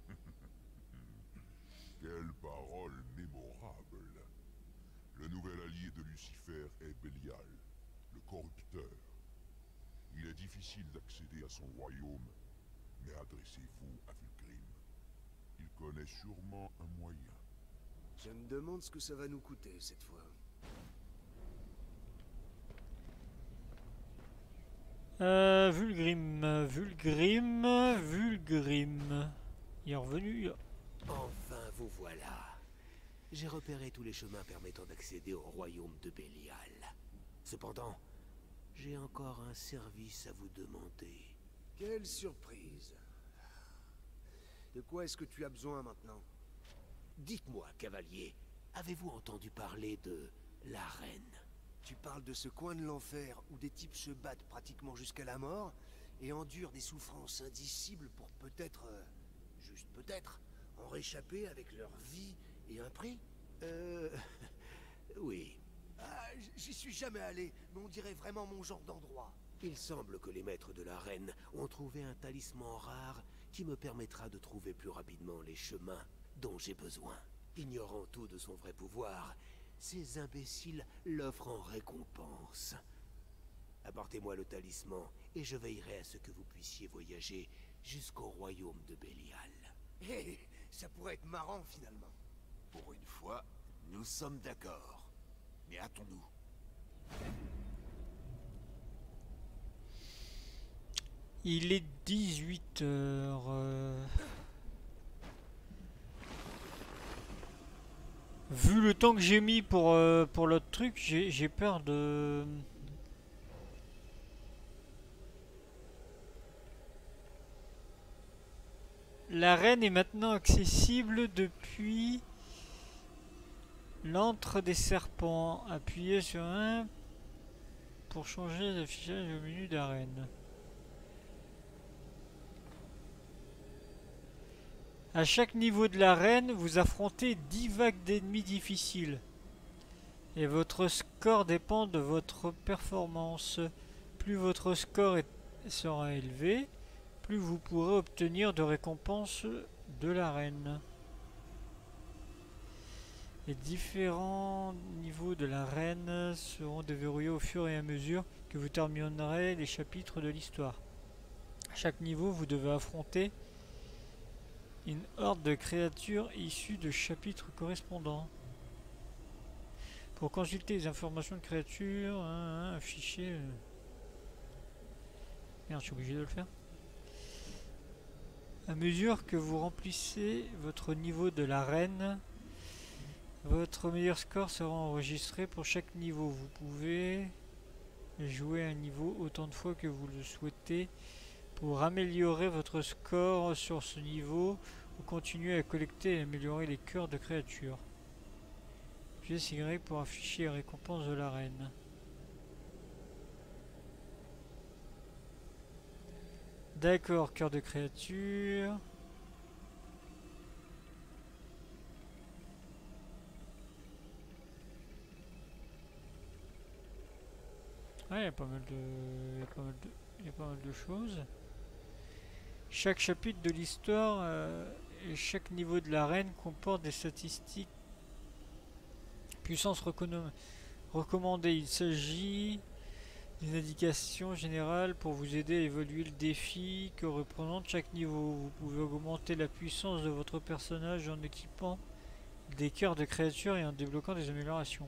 Quelle parole mémorable. Le nouvel allié de Lucifer est Bélial, le corrupteur. Il est difficile d'accéder à son royaume, mais adressez-vous à Fulgrim. Il connaît sûrement un moyen.
Je me demande ce que ça va nous coûter cette fois.
Vulgrim. Il est revenu.
Enfin, vous voilà. J'ai repéré tous les chemins permettant d'accéder au royaume de Bélial. Cependant, j'ai encore un service à vous demander.
Quelle surprise. De quoi est-ce que tu as besoin maintenant?
Dites-moi, cavalier, avez-vous entendu parler de la reine?
Tu parles de ce coin de l'enfer où des types se battent pratiquement jusqu'à la mort et endurent des souffrances indicibles pour peut-être, juste peut-être, en réchapper avec leur vie et un prix?
Oui.
Ah, j'y suis jamais allé, mais on dirait vraiment mon genre d'endroit.
Il semble que les maîtres de la reine ont trouvé un talisman rare qui me permettra de trouver plus rapidement les chemins dont j'ai besoin. Ignorant tout de son vrai pouvoir, ces imbéciles l'offrent en récompense. Apportez-moi le talisman et je veillerai à ce que vous puissiez voyager jusqu'au royaume de Bélial.
Hé, ça pourrait être marrant finalement.
Pour une fois, nous sommes d'accord. Mais hâtons-nous.
Il est 18 heures. Vu le temps que j'ai mis pour l'autre truc, j'ai peur de... L'arène est maintenant accessible depuis l'antre des serpents. Appuyez sur un pour changer l'affichage au menu d'arène. À chaque niveau de l'arène, vous affrontez 10 vagues d'ennemis difficiles. Et votre score dépend de votre performance. Plus votre score sera élevé, plus vous pourrez obtenir de récompenses de l'arène. Les différents niveaux de l'arène seront déverrouillés au fur et à mesure que vous terminerez les chapitres de l'histoire. À chaque niveau, vous devez affronter une horde de créatures issues de chapitres correspondants. Pour consulter les informations de créatures, un fichier... Merde, je suis obligé de le faire. À mesure que vous remplissez votre niveau de l'arène, votre meilleur score sera enregistré pour chaque niveau. Vous pouvez jouer un niveau autant de fois que vous le souhaitez. Pour améliorer votre score sur ce niveau, vous continuez à collecter et améliorer les cœurs de créatures. Appuyez Y pour afficher les récompenses de l'arène. D'accord, cœur de créature. Ah, il y a pas mal de choses. Chaque chapitre de l'histoire et chaque niveau de l'arène comporte des statistiques. Puissance recommandée. Il s'agit d'une indication générale pour vous aider à évaluer le défi que représente chaque niveau. Vous pouvez augmenter la puissance de votre personnage en équipant des cœurs de créatures et en débloquant des améliorations.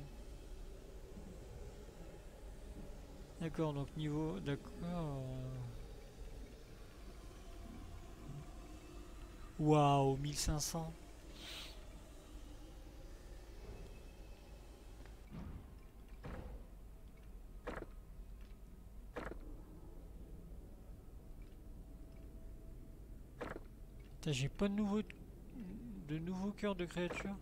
D'accord, donc niveau... D'accord... Waouh, 1500. J'ai pas de nouveaux cœurs de créatures.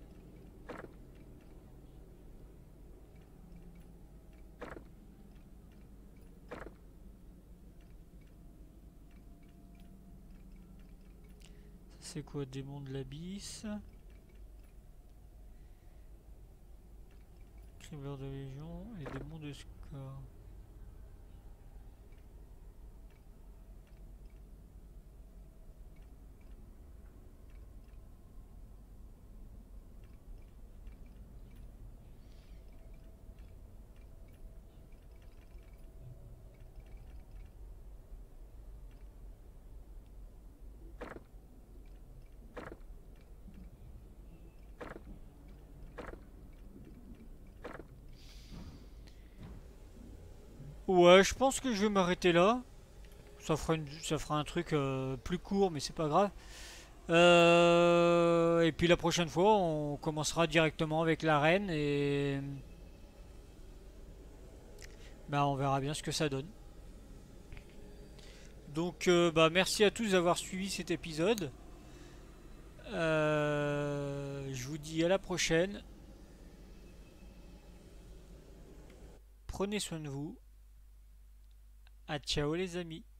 C'est quoi, démon de l'abysse, cribleur de légion et démon de score. Ouais, je pense que je vais m'arrêter là. Ça fera un truc plus court, mais c'est pas grave. Et puis la prochaine fois, on commencera directement avec l'arène et bah, on verra bien ce que ça donne. Donc bah, merci à tous d'avoir suivi cet épisode. Je vous dis à la prochaine. Prenez soin de vous. À ciao les amis.